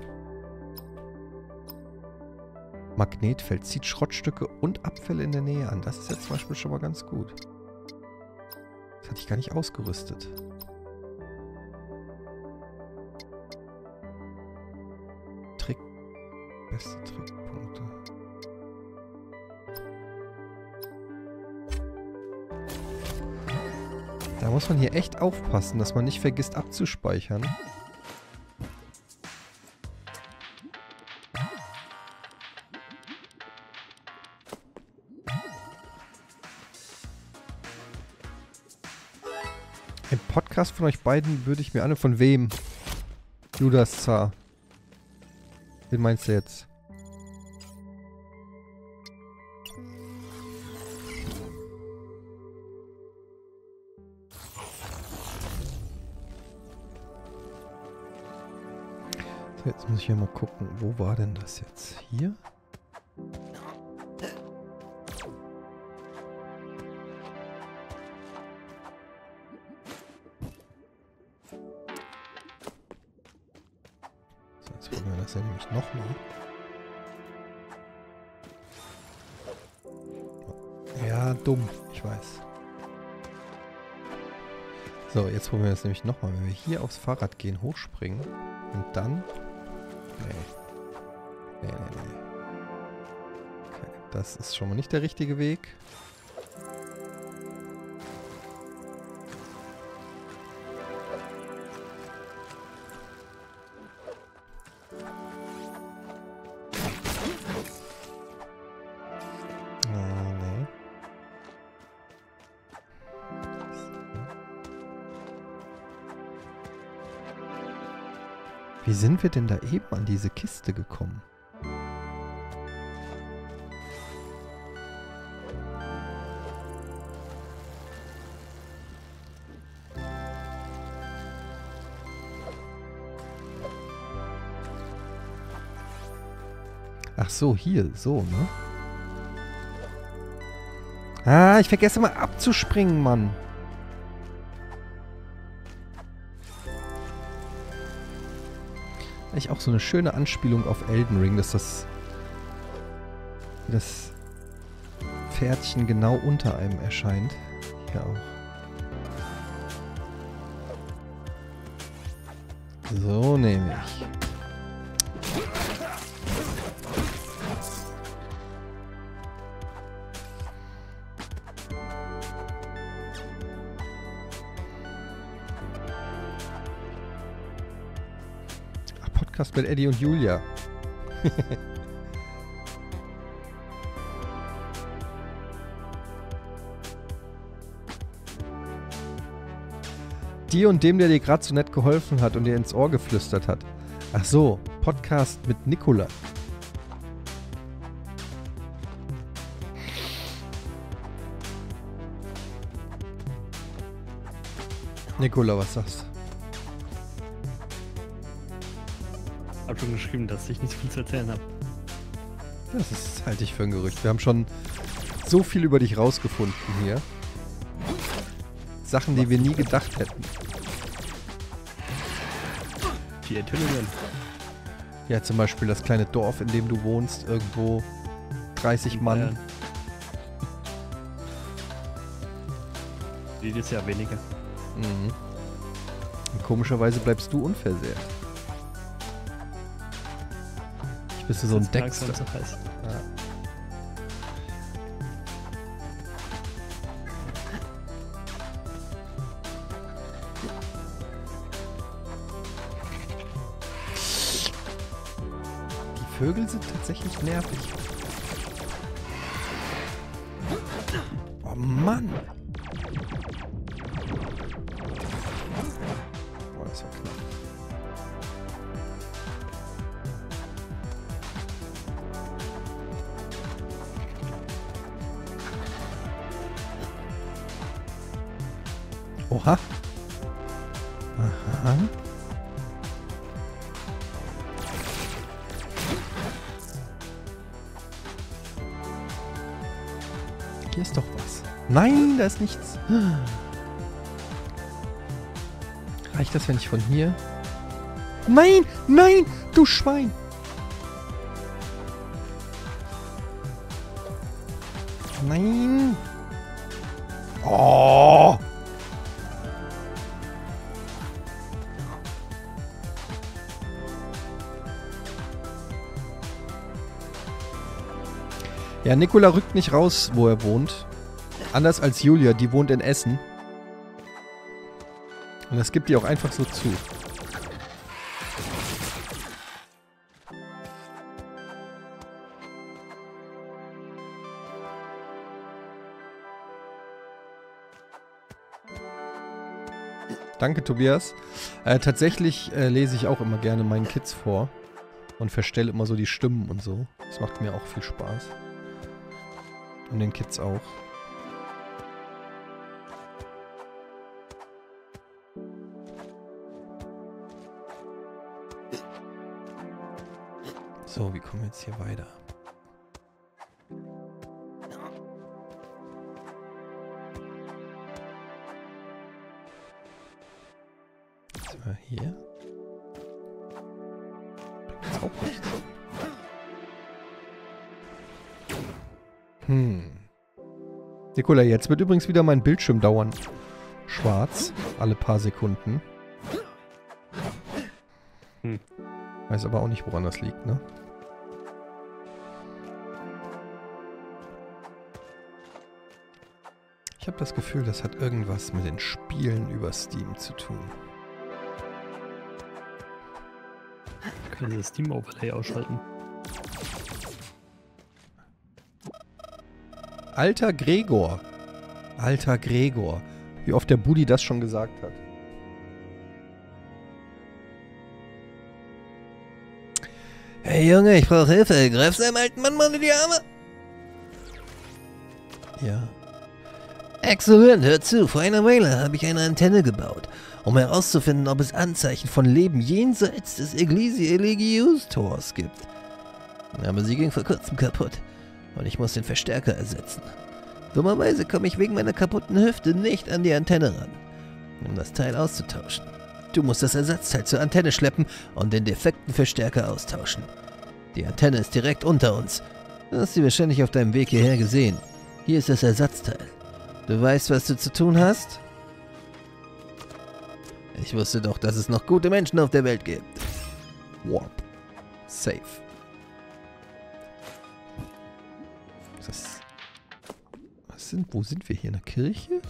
Speaker 1: Magnetfeld zieht Schrottstücke und Abfälle in der Nähe an. Das ist jetzt zum Beispiel schon mal ganz gut. Das hatte ich gar nicht ausgerüstet. Trick. Beste Trickpunkte. Da muss man hier echt aufpassen, dass man nicht vergisst abzuspeichern. Ein Podcast von euch beiden würde ich mir an. Von wem? Judas Zar. Wen meinst du jetzt? So, jetzt muss ich ja mal gucken. Wo war denn das jetzt? Hier? So, jetzt probieren wir das ja nämlich nochmal. Ja, dumm. Ich weiß. So, jetzt probieren wir das nämlich nochmal. Wenn wir hier aufs Fahrrad gehen, hochspringen und dann... Nee. Nee, nee, nee. Okay, das ist schon mal nicht der richtige Weg. Ah, nee. Wie sind wir denn da eben an diese Kiste gekommen? Ach so, hier, so, ne? Ah, ich vergesse mal abzuspringen, Mann. Eigentlich auch so eine schöne Anspielung auf Elden Ring, dass das, das Pferdchen genau unter einem erscheint. Hier auch. So nehme ich. Podcast mit Eddie und Julia. Die und dem, der dir gerade so nett geholfen hat und dir ins Ohr geflüstert hat. Ach so, Podcast mit Nikola. Nikola, was sagst du?
Speaker 5: Ich hab schon geschrieben, dass ich nicht viel zu erzählen habe.
Speaker 1: Das ist, halte ich für ein Gerücht. Wir haben schon so viel über dich rausgefunden hier. Sachen, die wir nie gedacht hätten.
Speaker 5: Die Enthüllungen.
Speaker 1: Ja, zum Beispiel das kleine Dorf, in dem du wohnst, irgendwo dreißig Mann.
Speaker 5: Bayern. Jedes Jahr weniger.
Speaker 1: Mhm. Und komischerweise bleibst du unversehrt. Ich bist du so ein
Speaker 5: Jetzt langsam
Speaker 1: Dexter.
Speaker 5: so heiß.
Speaker 1: Ja. Die Vögel sind tatsächlich nervig. Oh Mann! Oh, das war knapp. Oha. Aha. Hier ist doch was. Nein, da ist nichts. Reicht das, wenn ich von hier... Nein, nein, du Schwein. Nein. Oh. Ja, Nikola rückt nicht raus, wo er wohnt. Anders als Julia, die wohnt in Essen. Und das gibt die auch einfach so zu. Danke, Tobias. Äh, tatsächlich äh, lese ich auch immer gerne meinen Kids vor. Und verstelle immer so die Stimmen und so. Das macht mir auch viel Spaß. Und den Kids auch. So, wie kommen wir jetzt hier weiter? Jetzt mal hier. Jetzt auch nichts. Hm. Nikola, jetzt wird übrigens wieder mein Bildschirm dauern. Schwarz. Alle paar Sekunden.
Speaker 5: Hm.
Speaker 1: Weiß aber auch nicht, woran das liegt, ne? Ich habe das Gefühl, das hat irgendwas mit den Spielen über Steam zu tun.
Speaker 5: Können Sie das Steam-Overlay ausschalten?
Speaker 1: Alter Gregor. Alter Gregor. Wie oft der Budi das schon gesagt hat.
Speaker 2: Hey Junge, ich brauche Hilfe. Greifst einem alten Mann mal in die Arme?
Speaker 1: Ja.
Speaker 2: Exzellent, hör zu. Vor einer Weile habe ich eine Antenne gebaut, um herauszufinden, ob es Anzeichen von Leben jenseits des Eglise Eligius-Tors gibt. Aber sie ging vor kurzem kaputt und ich muss den Verstärker ersetzen. Dummerweise komme ich wegen meiner kaputten Hüfte nicht an die Antenne ran, um das Teil auszutauschen. Du musst das Ersatzteil zur Antenne schleppen und den defekten Verstärker austauschen. Die Antenne ist direkt unter uns. Du hast sie wahrscheinlich auf deinem Weg hierher gesehen. Hier ist das Ersatzteil. Du weißt, was du zu tun hast? Ich wusste doch, dass es noch gute Menschen auf der Welt gibt.
Speaker 1: Warp. Safe. Das, was sind, wo sind wir hier? In der Kirche?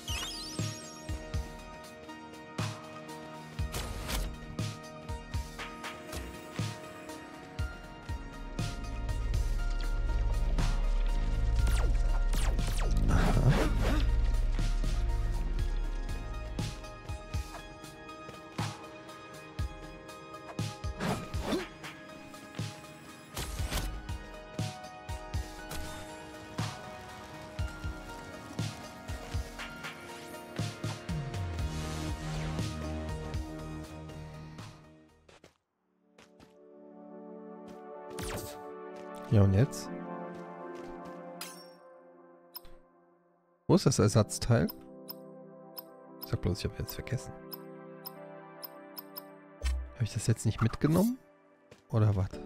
Speaker 1: Ja, und jetzt? Wo ist das Ersatzteil? Sag bloß, ich habe jetzt vergessen. Habe ich das jetzt nicht mitgenommen? Oder was?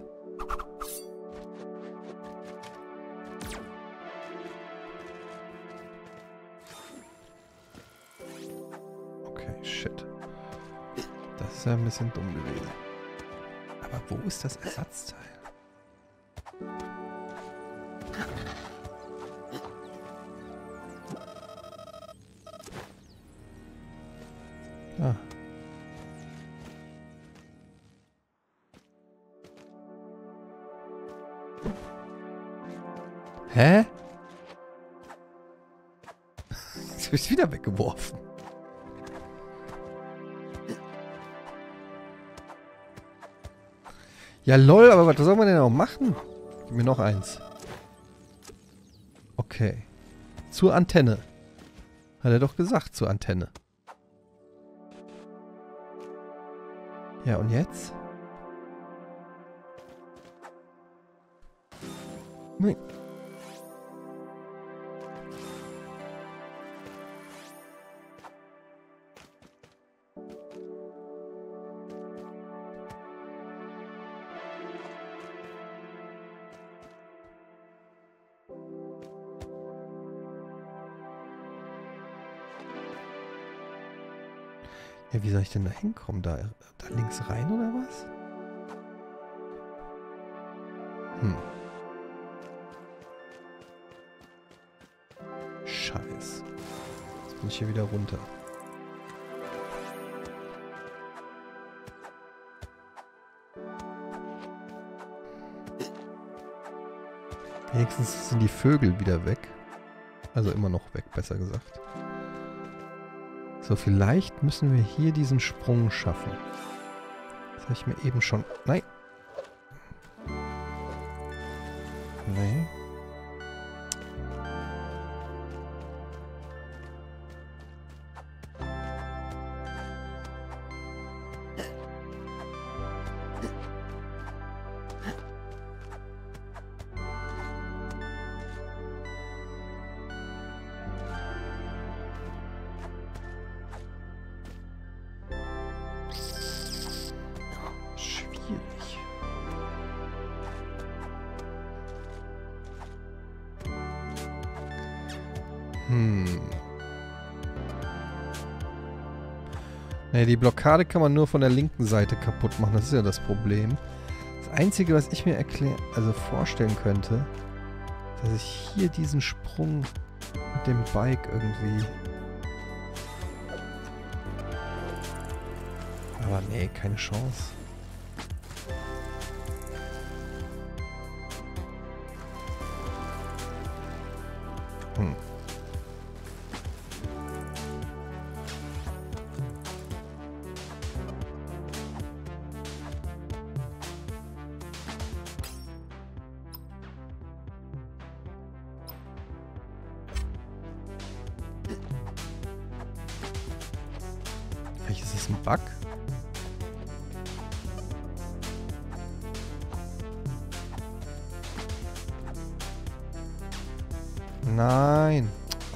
Speaker 1: Okay, shit. Das ist ja ein bisschen dumm gewesen. Aber wo ist das Ersatzteil? Ah. Hä? Jetzt habe ich es wieder weggeworfen. Ja lol, aber was soll man denn auch machen? Gib mir noch eins. Okay. Zur Antenne. Hat er doch gesagt, zur Antenne. Ja, und jetzt? Nee. Ja, wie soll ich denn da hinkommen? Da, da links rein oder was? Hm. Scheiß. Jetzt bin ich hier wieder runter. Wenigstens sind die Vögel wieder weg. Also immer noch weg, besser gesagt. So, vielleicht müssen wir hier diesen Sprung schaffen. Das habe ich mir eben schon... Nein. Nein. Hm. Ne, die Blockade kann man nur von der linken Seite kaputt machen. Das ist ja das Problem. Das Einzige, was ich mir erklären, also vorstellen könnte, dass ich hier diesen Sprung mit dem Bike irgendwie... Aber nee, keine Chance. Hm. Vielleicht ist es ein Bug? Nein.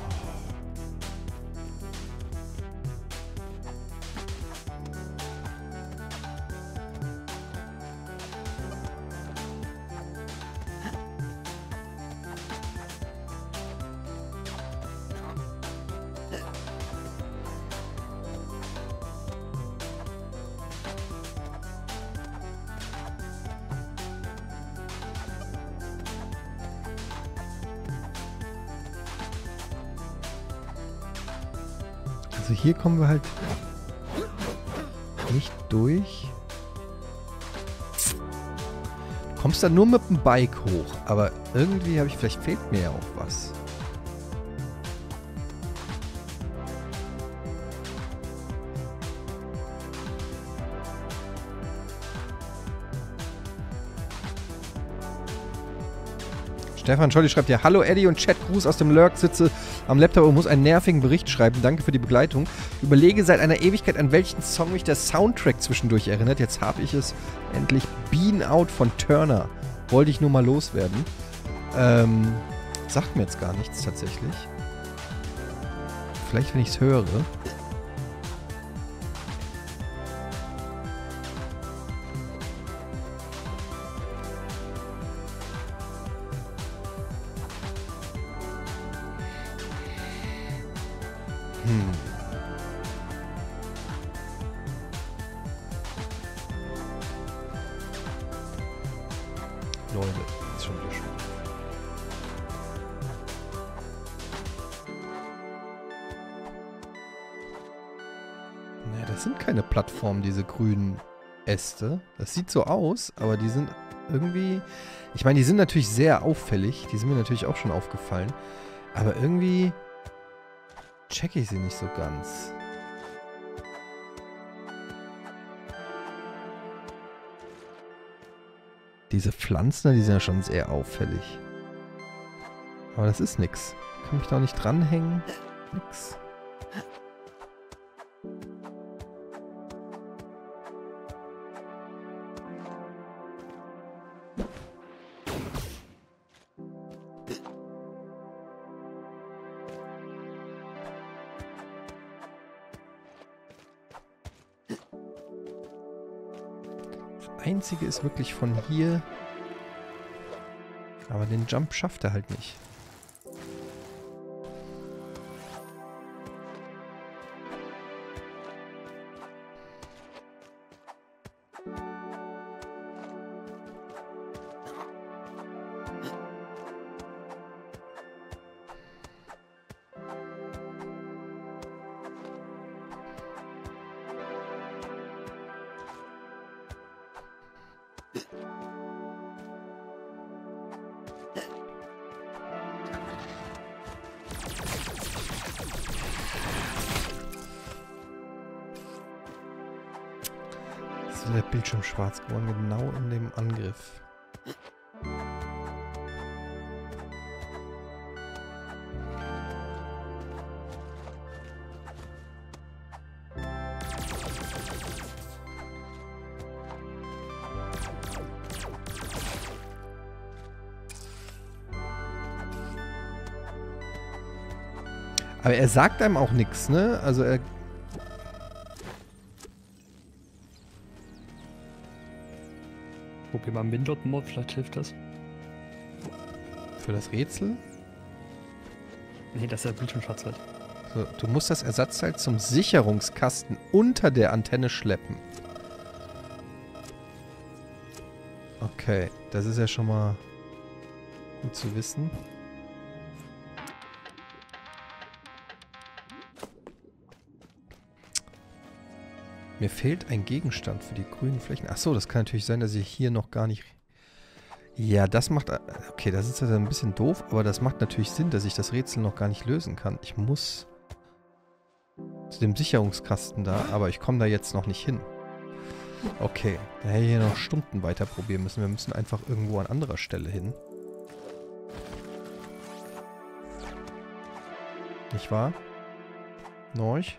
Speaker 1: Also hier kommen wir halt nicht durch. Du kommst dann nur mit dem Bike hoch, aber irgendwie habe ich, vielleicht fehlt mir ja auch was. Stefan Scholli schreibt ja, hallo Eddie und Chat, Gruß aus dem Lurk, sitze am Laptop und muss einen nervigen Bericht schreiben. Danke für die Begleitung. Überlege seit einer Ewigkeit, an welchen Song mich der Soundtrack zwischendurch erinnert. Jetzt habe ich es endlich. Bean Out von Turner. Wollte ich nur mal loswerden. Ähm, sagt mir jetzt gar nichts tatsächlich. Vielleicht, wenn ich es höre. Hm. Leute, ist schon wieder schön. Naja, das sind keine Plattformen, diese grünen Äste. Das sieht so aus, aber die sind irgendwie... Ich meine, die sind natürlich sehr auffällig. Die sind mir natürlich auch schon aufgefallen. Aber irgendwie checke ich sie nicht so ganz. Diese Pflanzen, die sind ja schon sehr auffällig. Aber das ist nix. Ich kann mich da auch nicht dranhängen. Nix. Das Einzige ist wirklich von hier. Aber den Jump schafft er halt nicht. Jetzt ist der Bildschirm schwarz geworden, genau in dem Angriff. Aber er sagt einem auch nichts, ne? Also er...
Speaker 5: Probier mal Windlot-Mod, vielleicht hilft das.
Speaker 1: Für das Rätsel?
Speaker 5: Nee, dass der Bildschirm schwarz wird.
Speaker 1: So, du musst das Ersatzteil zum Sicherungskasten unter der Antenne schleppen. Okay, das ist ja schon mal gut zu wissen. Mir fehlt ein Gegenstand für die grünen Flächen. Achso, das kann natürlich sein, dass ich hier noch gar nicht... Ja, das macht... Okay, das ist also ein bisschen doof, aber das macht natürlich Sinn, dass ich das Rätsel noch gar nicht lösen kann. Ich muss zu dem Sicherungskasten da, aber ich komme da jetzt noch nicht hin. Okay, da hätte ich hier noch Stunden weiter probieren müssen. Wir müssen einfach irgendwo an anderer Stelle hin. Nicht wahr? Norch?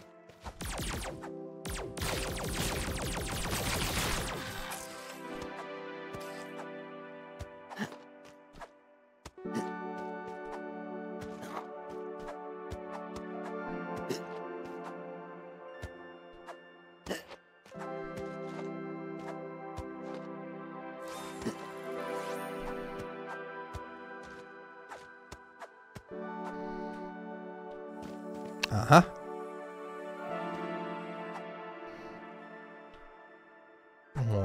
Speaker 1: Aha. Oh.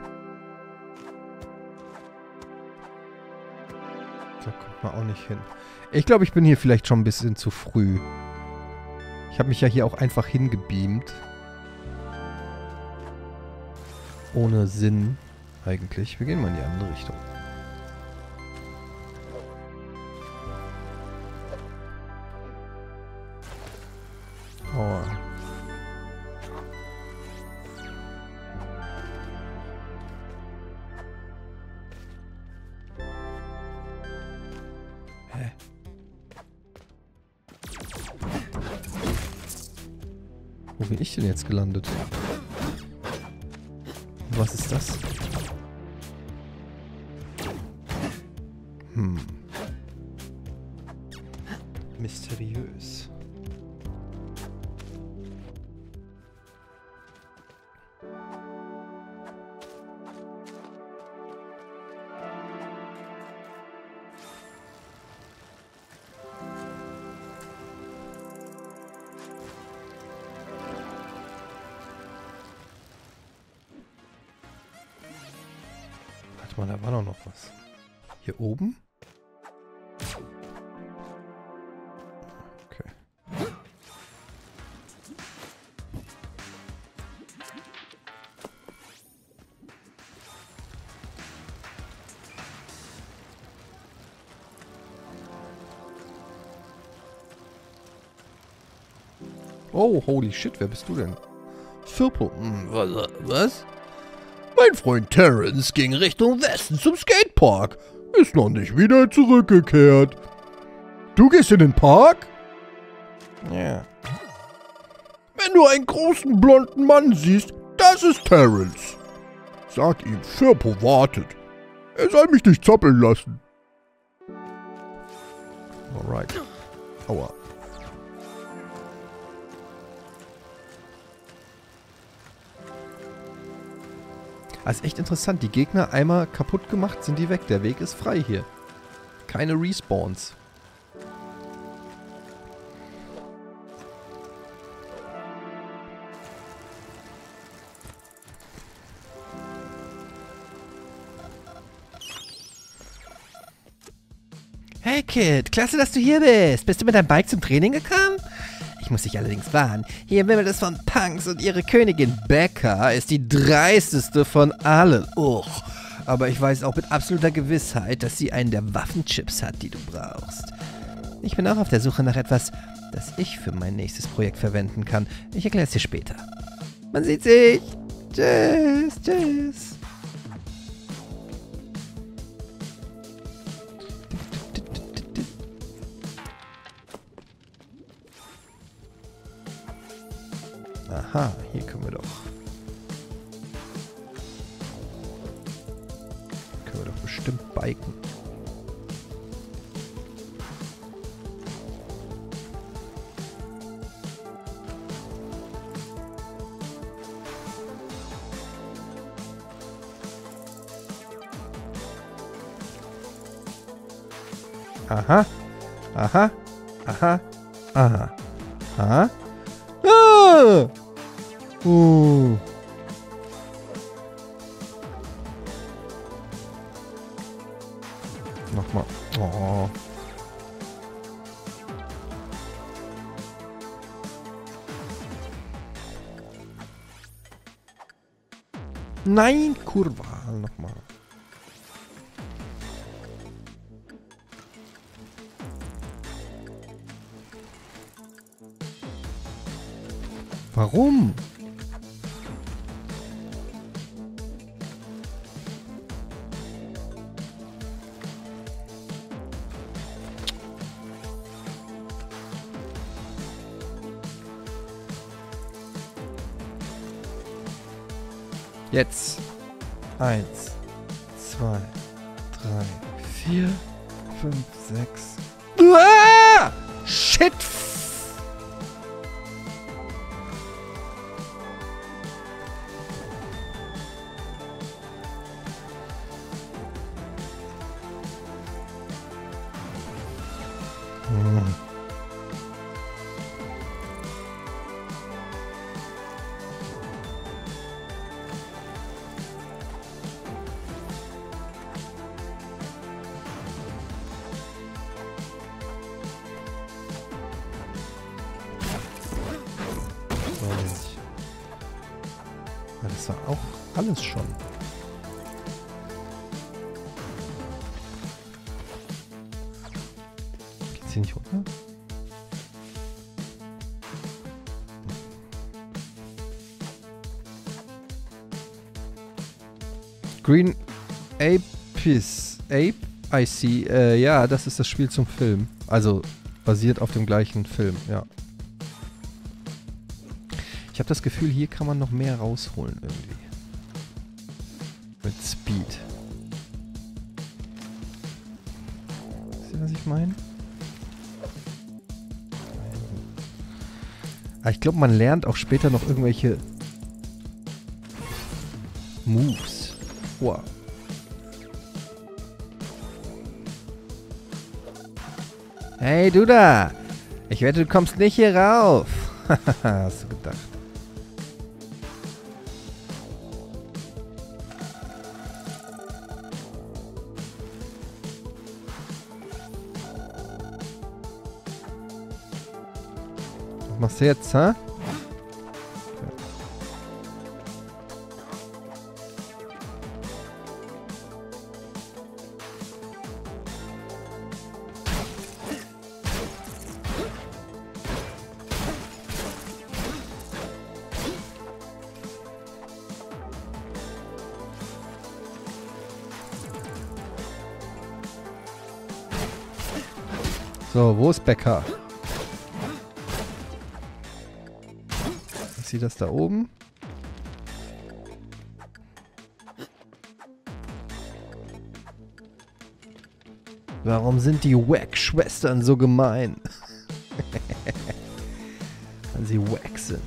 Speaker 1: Da kommt man auch nicht hin. Ich glaube, ich bin hier vielleicht schon ein bisschen zu früh. Ich habe mich ja hier auch einfach hingebeamt. Ohne Sinn, eigentlich. Wir gehen mal in die andere Richtung. Oh. Hä? Wo bin ich denn jetzt gelandet? Was ist das? Hm. Mysteriös. Warte mal, da war doch noch was. Hier oben? Okay. Oh, holy shit, wer bist du denn? Firpo. Hm,
Speaker 3: Was? was? Mein Freund Terrence ging Richtung Westen zum Skatepark. Ist noch nicht wieder zurückgekehrt. Du gehst in den Park?
Speaker 1: ja.
Speaker 3: Wenn du einen großen blonden Mann siehst, das ist Terrence. Sag ihm, Firpo wartet. Er soll mich nicht zappeln lassen.
Speaker 1: Alright. Aua. Das ist echt interessant. Die Gegner einmal kaputt gemacht, sind die weg. Der Weg ist frei hier. Keine Respawns.
Speaker 2: Hey Kid, klasse, dass du hier bist. Bist du mit deinem Bike zum Training gekommen? Ich muss dich allerdings warnen. Hier wimmelt es von Punks und ihre Königin Becca ist die dreisteste von allen. Uch. Aber ich weiß auch mit absoluter Gewissheit, dass sie einen der Waffenchips hat, die du brauchst. Ich bin auch auf der Suche nach etwas, das ich für mein nächstes Projekt verwenden kann. Ich erkläre es dir später. Man sieht sich. Tschüss, tschüss.
Speaker 1: Aha, hier können wir doch. Können wir doch bestimmt biken. Aha. Aha. Aha. Aha. Aha. Ah! Uh. Nochmal. Oh. Nein, Kurva. Nochmal. Warum? Jetzt. Eins, zwei, drei, vier, fünf, sechs. Ah! Shit! Hm. Das war auch alles schon. Geht's hier nicht runter? Green Apis. Ape? I see. Äh, ja, das ist das Spiel zum Film. Also basiert auf dem gleichen Film, ja. Ich habe das Gefühl, hier kann man noch mehr rausholen irgendwie. Mit Speed. Wisst ihr, was ich meine? Aber ich glaube, man lernt auch später noch irgendwelche Moves. Wow. Hey, du da! Ich wette, du kommst nicht hier rauf. Hast du gedacht. Was machst du jetzt, hä? So, wo ist Becker? Ich sehe das da oben. Warum sind die Wack-Schwestern so gemein? Weil sie wack sind.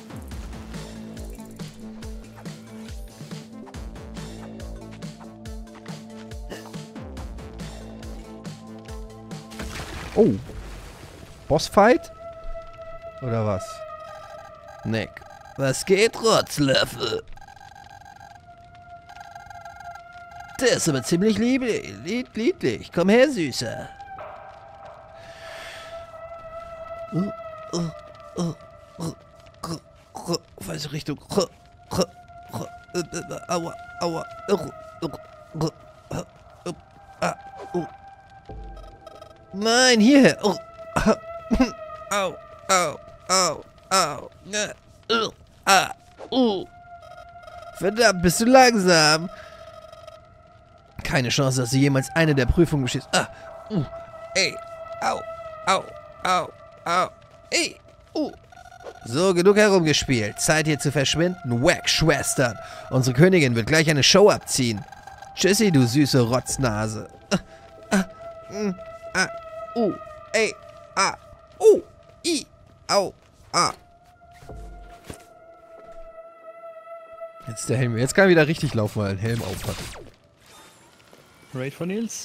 Speaker 1: Oh. Bossfight? Oder was?
Speaker 2: Nick. Was geht, Rotzlöffel? Der ist aber ziemlich lieblich. Lied, lieblich. Komm her, Süßer. Uh, uh, uh, uh, uh, uh, falsche Richtung. Uh, uh, uh, uh, aua, aua. Uh, uh, uh, uh, uh, uh, uh. Nein, hierher. Oh. Au, au, au, au. Uh, ah, uh. Verdammt, bist du langsam. Keine Chance, dass du jemals eine der Prüfungen bestehst. Ah, uh, ey, au, au, au, au, ey, uh. So, genug herumgespielt. Zeit hier zu verschwinden. Wack, Schwestern. Unsere Königin wird gleich eine Show abziehen. Tschüssi, du süße Rotznase. Ah, ah, mm. Ah, uh, ey, ah, uh, i, au, ah.
Speaker 1: Jetzt der Helm. Jetzt kann er wieder richtig laufen, weil er einen Helm auf hat.
Speaker 5: Raid von Nils.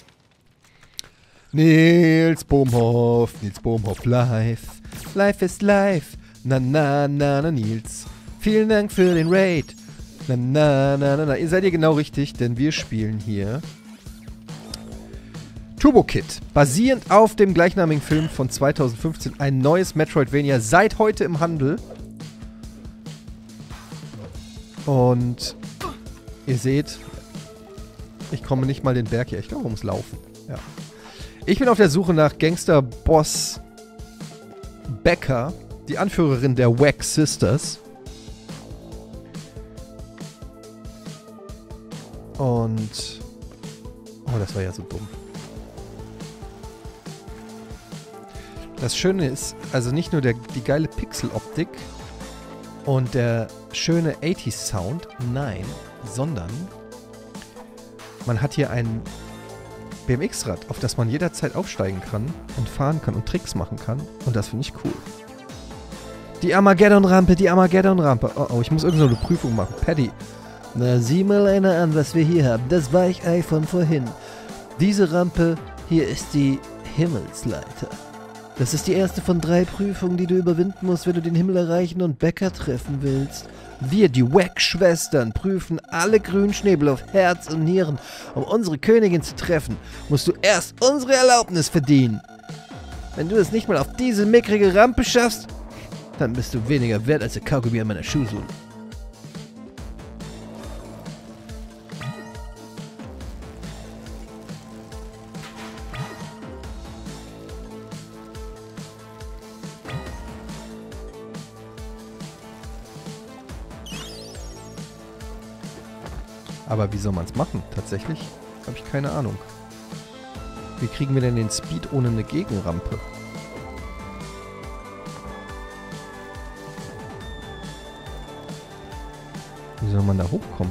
Speaker 1: Nils Bohmhoff, Nils Bohmhoff live. Life is life. Na na na na Nils. Vielen Dank für den Raid. Na na na na na. Ihr seid ihr genau richtig, denn wir spielen hier Turbo Kid, basierend auf dem gleichnamigen Film von zweitausendfünfzehn, ein neues Metroidvania, seit heute im Handel. Und ihr seht, ich komme nicht mal den Berg hier. Ich glaube, man muss laufen. Ja. Ich bin auf der Suche nach Gangster-Boss Becker, die Anführerin der Wack Sisters. Und... Oh, das war ja so dumm. Das Schöne ist, also nicht nur der, die geile Pixeloptik und der schöne achtziger Sound, nein, sondern man hat hier ein B M X-Rad, auf das man jederzeit aufsteigen kann und fahren kann und Tricks machen kann. Und das finde ich cool. Die Armageddon-Rampe, die Armageddon-Rampe. Oh, oh, ich muss irgend so eine Prüfung machen. Paddy.
Speaker 2: Na, sieh mal einer an, was wir hier haben. Das Weichei von vorhin. Diese Rampe hier ist die Himmelsleiter. Das ist die erste von drei Prüfungen, die du überwinden musst, wenn du den Himmel erreichen und Becker treffen willst. Wir, die Wack-Schwestern, prüfen alle Grünschnäbel auf Herz und Nieren. Um unsere Königin zu treffen, musst du erst unsere Erlaubnis verdienen. Wenn du es nicht mal auf diese mickrige Rampe schaffst, dann bist du weniger wert als der Kaugummi an meiner Schuhsohle.
Speaker 1: Aber wie soll man es machen? Tatsächlich habe ich keine Ahnung. Wie kriegen wir denn den Speed ohne eine Gegenrampe? Wie soll man da hochkommen?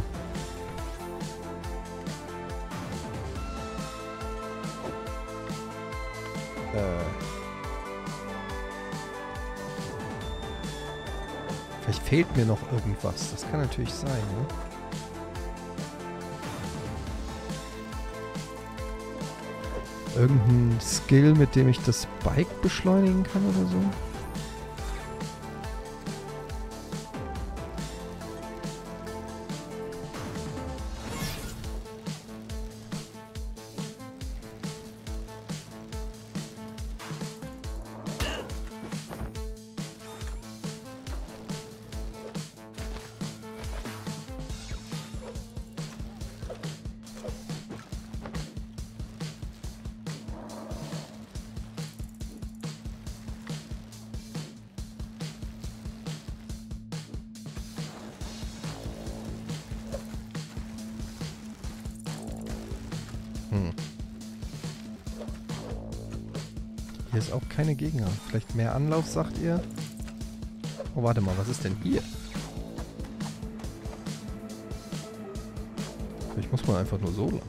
Speaker 1: Äh. Vielleicht fehlt mir noch irgendwas. Das kann natürlich sein, ne? Irgendein Skill, mit dem ich das Bike beschleunigen kann oder so? Hier ist auch keine Gegner. Vielleicht mehr Anlauf, sagt ihr? Oh, warte mal, was ist denn hier? Vielleicht muss man einfach nur so lang.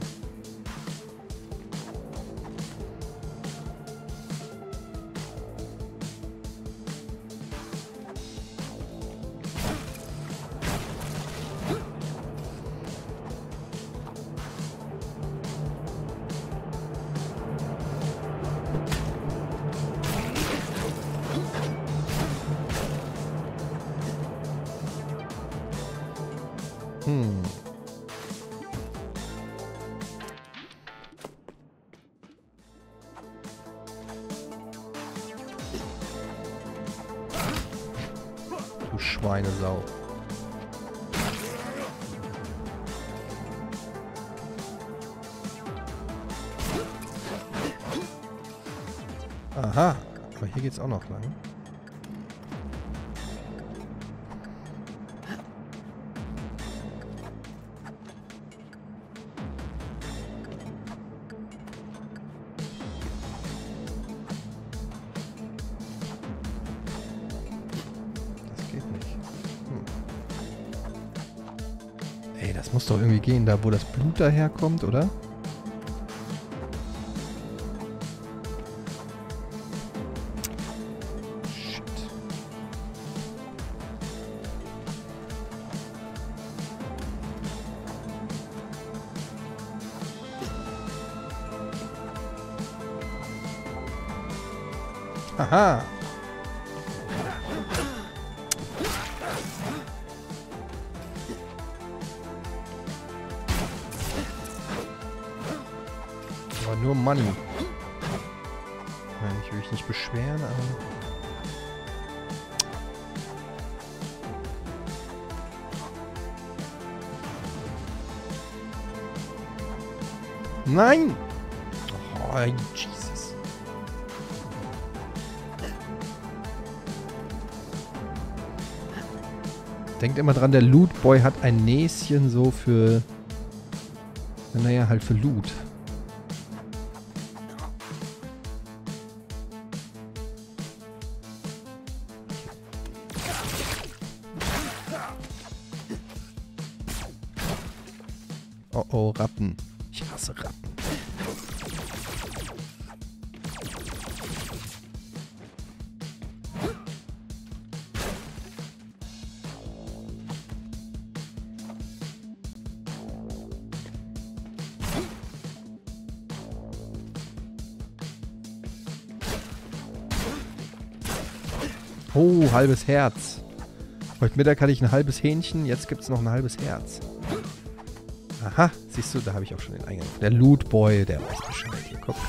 Speaker 1: Hm. Du Schweinesau. Aha, aber hier geht's auch noch lang. Das muss doch irgendwie gehen, da wo das Blut daherkommt, oder? Shit. Aha. Aber nur Money. Nein, ich will mich nicht beschweren, aber... Nein! Oh, Jesus. Denkt immer dran, der Loot Boy hat ein Näschen so für... Naja, halt für Loot. Oh oh, Ratten. Ich hasse Ratten. Oh, halbes Herz. Heute Mittag hatte ich ein halbes Hähnchen, jetzt gibt es noch ein halbes Herz. Aha, siehst du, da habe ich auch schon den Eingang. Der Loot Boy, der weiß Bescheid. Hier, guck.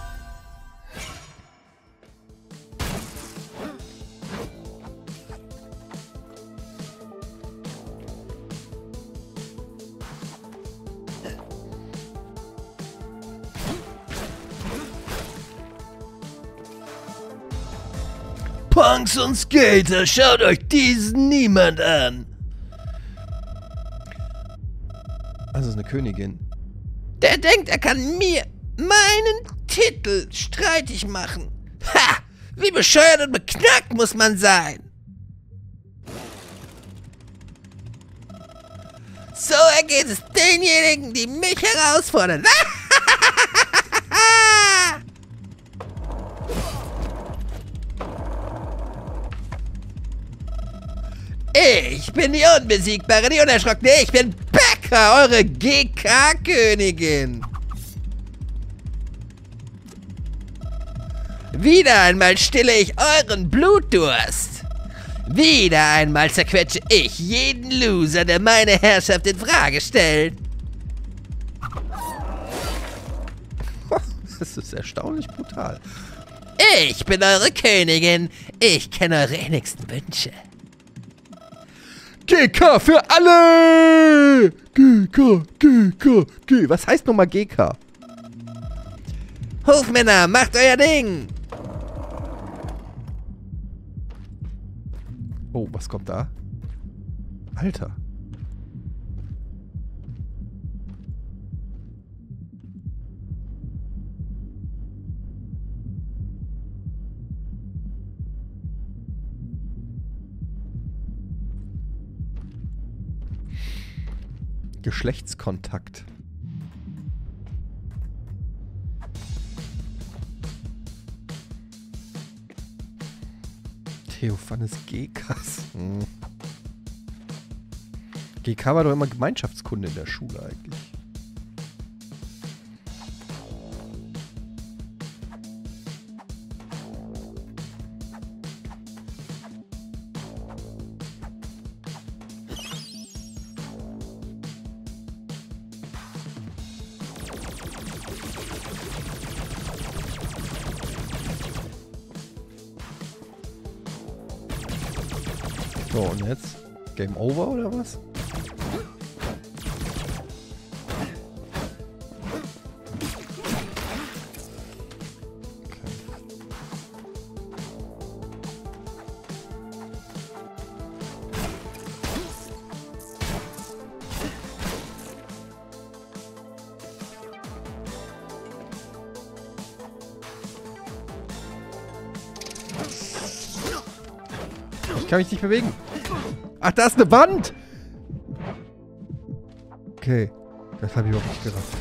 Speaker 3: Punks und Skater, schaut euch diesen Niemand an.
Speaker 1: Das ist eine Königin.
Speaker 2: Der denkt, er kann mir meinen Titel streitig machen. Ha! Wie bescheuert und beknackt muss man sein. So ergeht es denjenigen, die mich herausfordern. Ich bin die Unbesiegbare, die Unerschrockene. Ich bin Becca, eure G K-Königin. Wieder einmal stille ich euren Blutdurst. Wieder einmal zerquetsche ich jeden Loser, der meine Herrschaft in Frage stellt.
Speaker 1: Das ist erstaunlich brutal.
Speaker 2: Ich bin eure Königin. Ich kenne eure innigsten Wünsche.
Speaker 1: G K für alle! G K, G K, G. Was heißt nochmal G K?
Speaker 2: Hofmänner, macht euer Ding!
Speaker 1: Oh, was kommt da? Alter. Geschlechtskontakt. Theophanes G K. Hm. G K war doch immer Gemeinschaftskunde in der Schule eigentlich. So, und jetzt? Game over oder was? Ich kann mich nicht bewegen. Ach, da ist eine Wand! Okay. Das habe ich überhaupt nicht gerafft.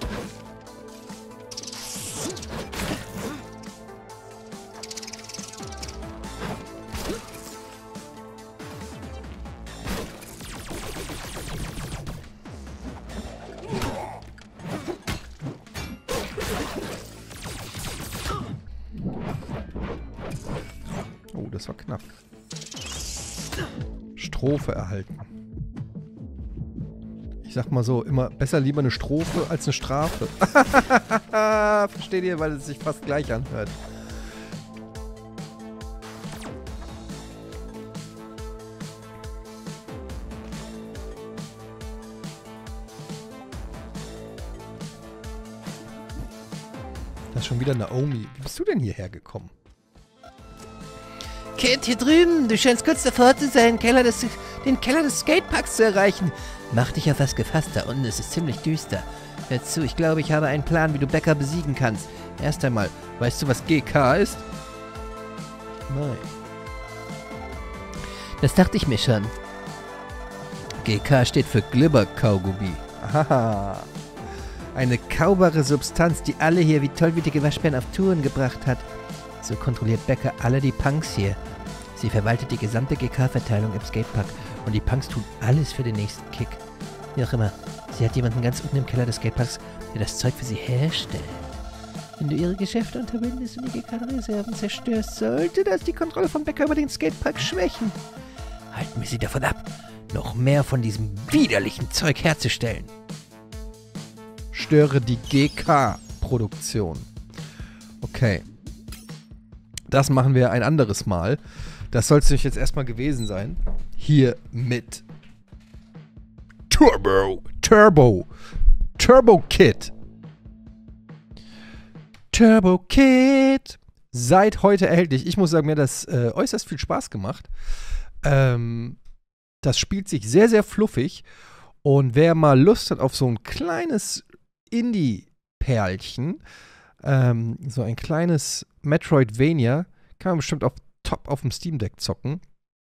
Speaker 1: Oh, das war knapp. Strophe erhalten. Ich sag mal so, immer besser lieber eine Strophe als eine Strafe. Versteht ihr, weil es sich fast gleich anhört. Das ist schon wieder Naomi. Wie bist du denn hierher gekommen?
Speaker 2: Kid, hier drüben. Du scheinst kurz davor zu sein, Keller des, den Keller des Skateparks zu erreichen. Mach dich auf was gefasst, da unten ist es ziemlich düster. Hör zu, ich glaube, ich habe einen Plan, wie du Becker besiegen kannst. Erst einmal, weißt du, was G K ist? Nein. Das dachte ich mir schon. G K steht für Glibber-Kaugummi.
Speaker 1: Haha.
Speaker 2: Eine kaubare Substanz, die alle hier wie tollwütige Waschbären auf Touren gebracht hat. So kontrolliert Becker alle die Punks hier. Sie verwaltet die gesamte G K-Verteilung im Skatepark und die Punks tun alles für den nächsten Kick. Wie auch immer, sie hat jemanden ganz unten im Keller des Skateparks, der das Zeug für sie herstellt. Wenn du ihre Geschäfte unterbindest und die G K-Reserven zerstörst, sollte das die Kontrolle von Becker über den Skatepark schwächen. Halten wir sie davon ab, noch mehr von diesem widerlichen Zeug herzustellen.
Speaker 1: Störe die G K-Produktion. Okay. Das machen wir ein anderes Mal. Das soll es nämlich jetzt erstmal gewesen sein. Hier mit Turbo. Turbo. Turbo Kid. Turbo Kid. Seit heute erhältlich. Ich muss sagen, mir hat das äh, äußerst viel Spaß gemacht. Ähm, das spielt sich sehr, sehr fluffig. Und wer mal Lust hat auf so ein kleines Indie-Perlchen, ähm, so ein kleines Metroidvania, kann man bestimmt auf top auf dem Steam Deck zocken.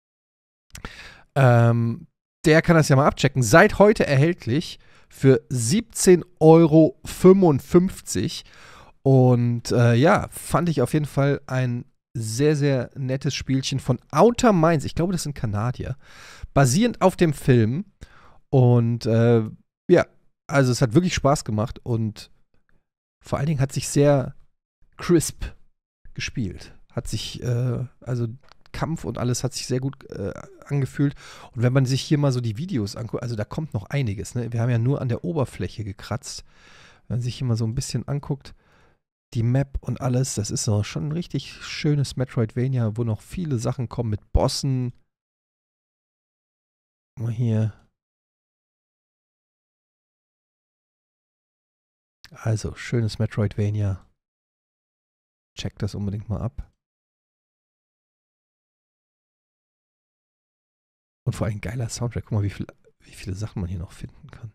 Speaker 1: Ähm, der kann das ja mal abchecken. Seit heute erhältlich für siebzehn Euro fünfundfünfzig. Und äh, ja, fand ich auf jeden Fall ein sehr, sehr nettes Spielchen von Outer Minds. Ich glaube, das sind Kanadier. Basierend auf dem Film. Und äh, ja, also es hat wirklich Spaß gemacht und vor allen Dingen hat sich sehr crisp gespielt. Hat sich, äh, also Kampf und alles hat sich sehr gut äh, angefühlt. Und wenn man sich hier mal so die Videos anguckt, also da kommt noch einiges, ne? Wir haben ja nur an der Oberfläche gekratzt. Wenn man sich hier mal so ein bisschen anguckt, die Map und alles, das ist so schon ein richtig schönes Metroidvania, wo noch viele Sachen kommen mit Bossen. Mal hier. Also, schönes Metroidvania. Checkt das unbedingt mal ab. Und vor allem geiler Soundtrack. Guck mal, wie, viel, wie viele Sachen man hier noch finden kann.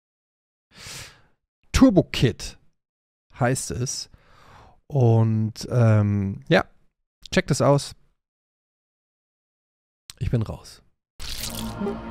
Speaker 1: Turbo Kid heißt es. Und ähm, ja, checkt das aus. Ich bin raus.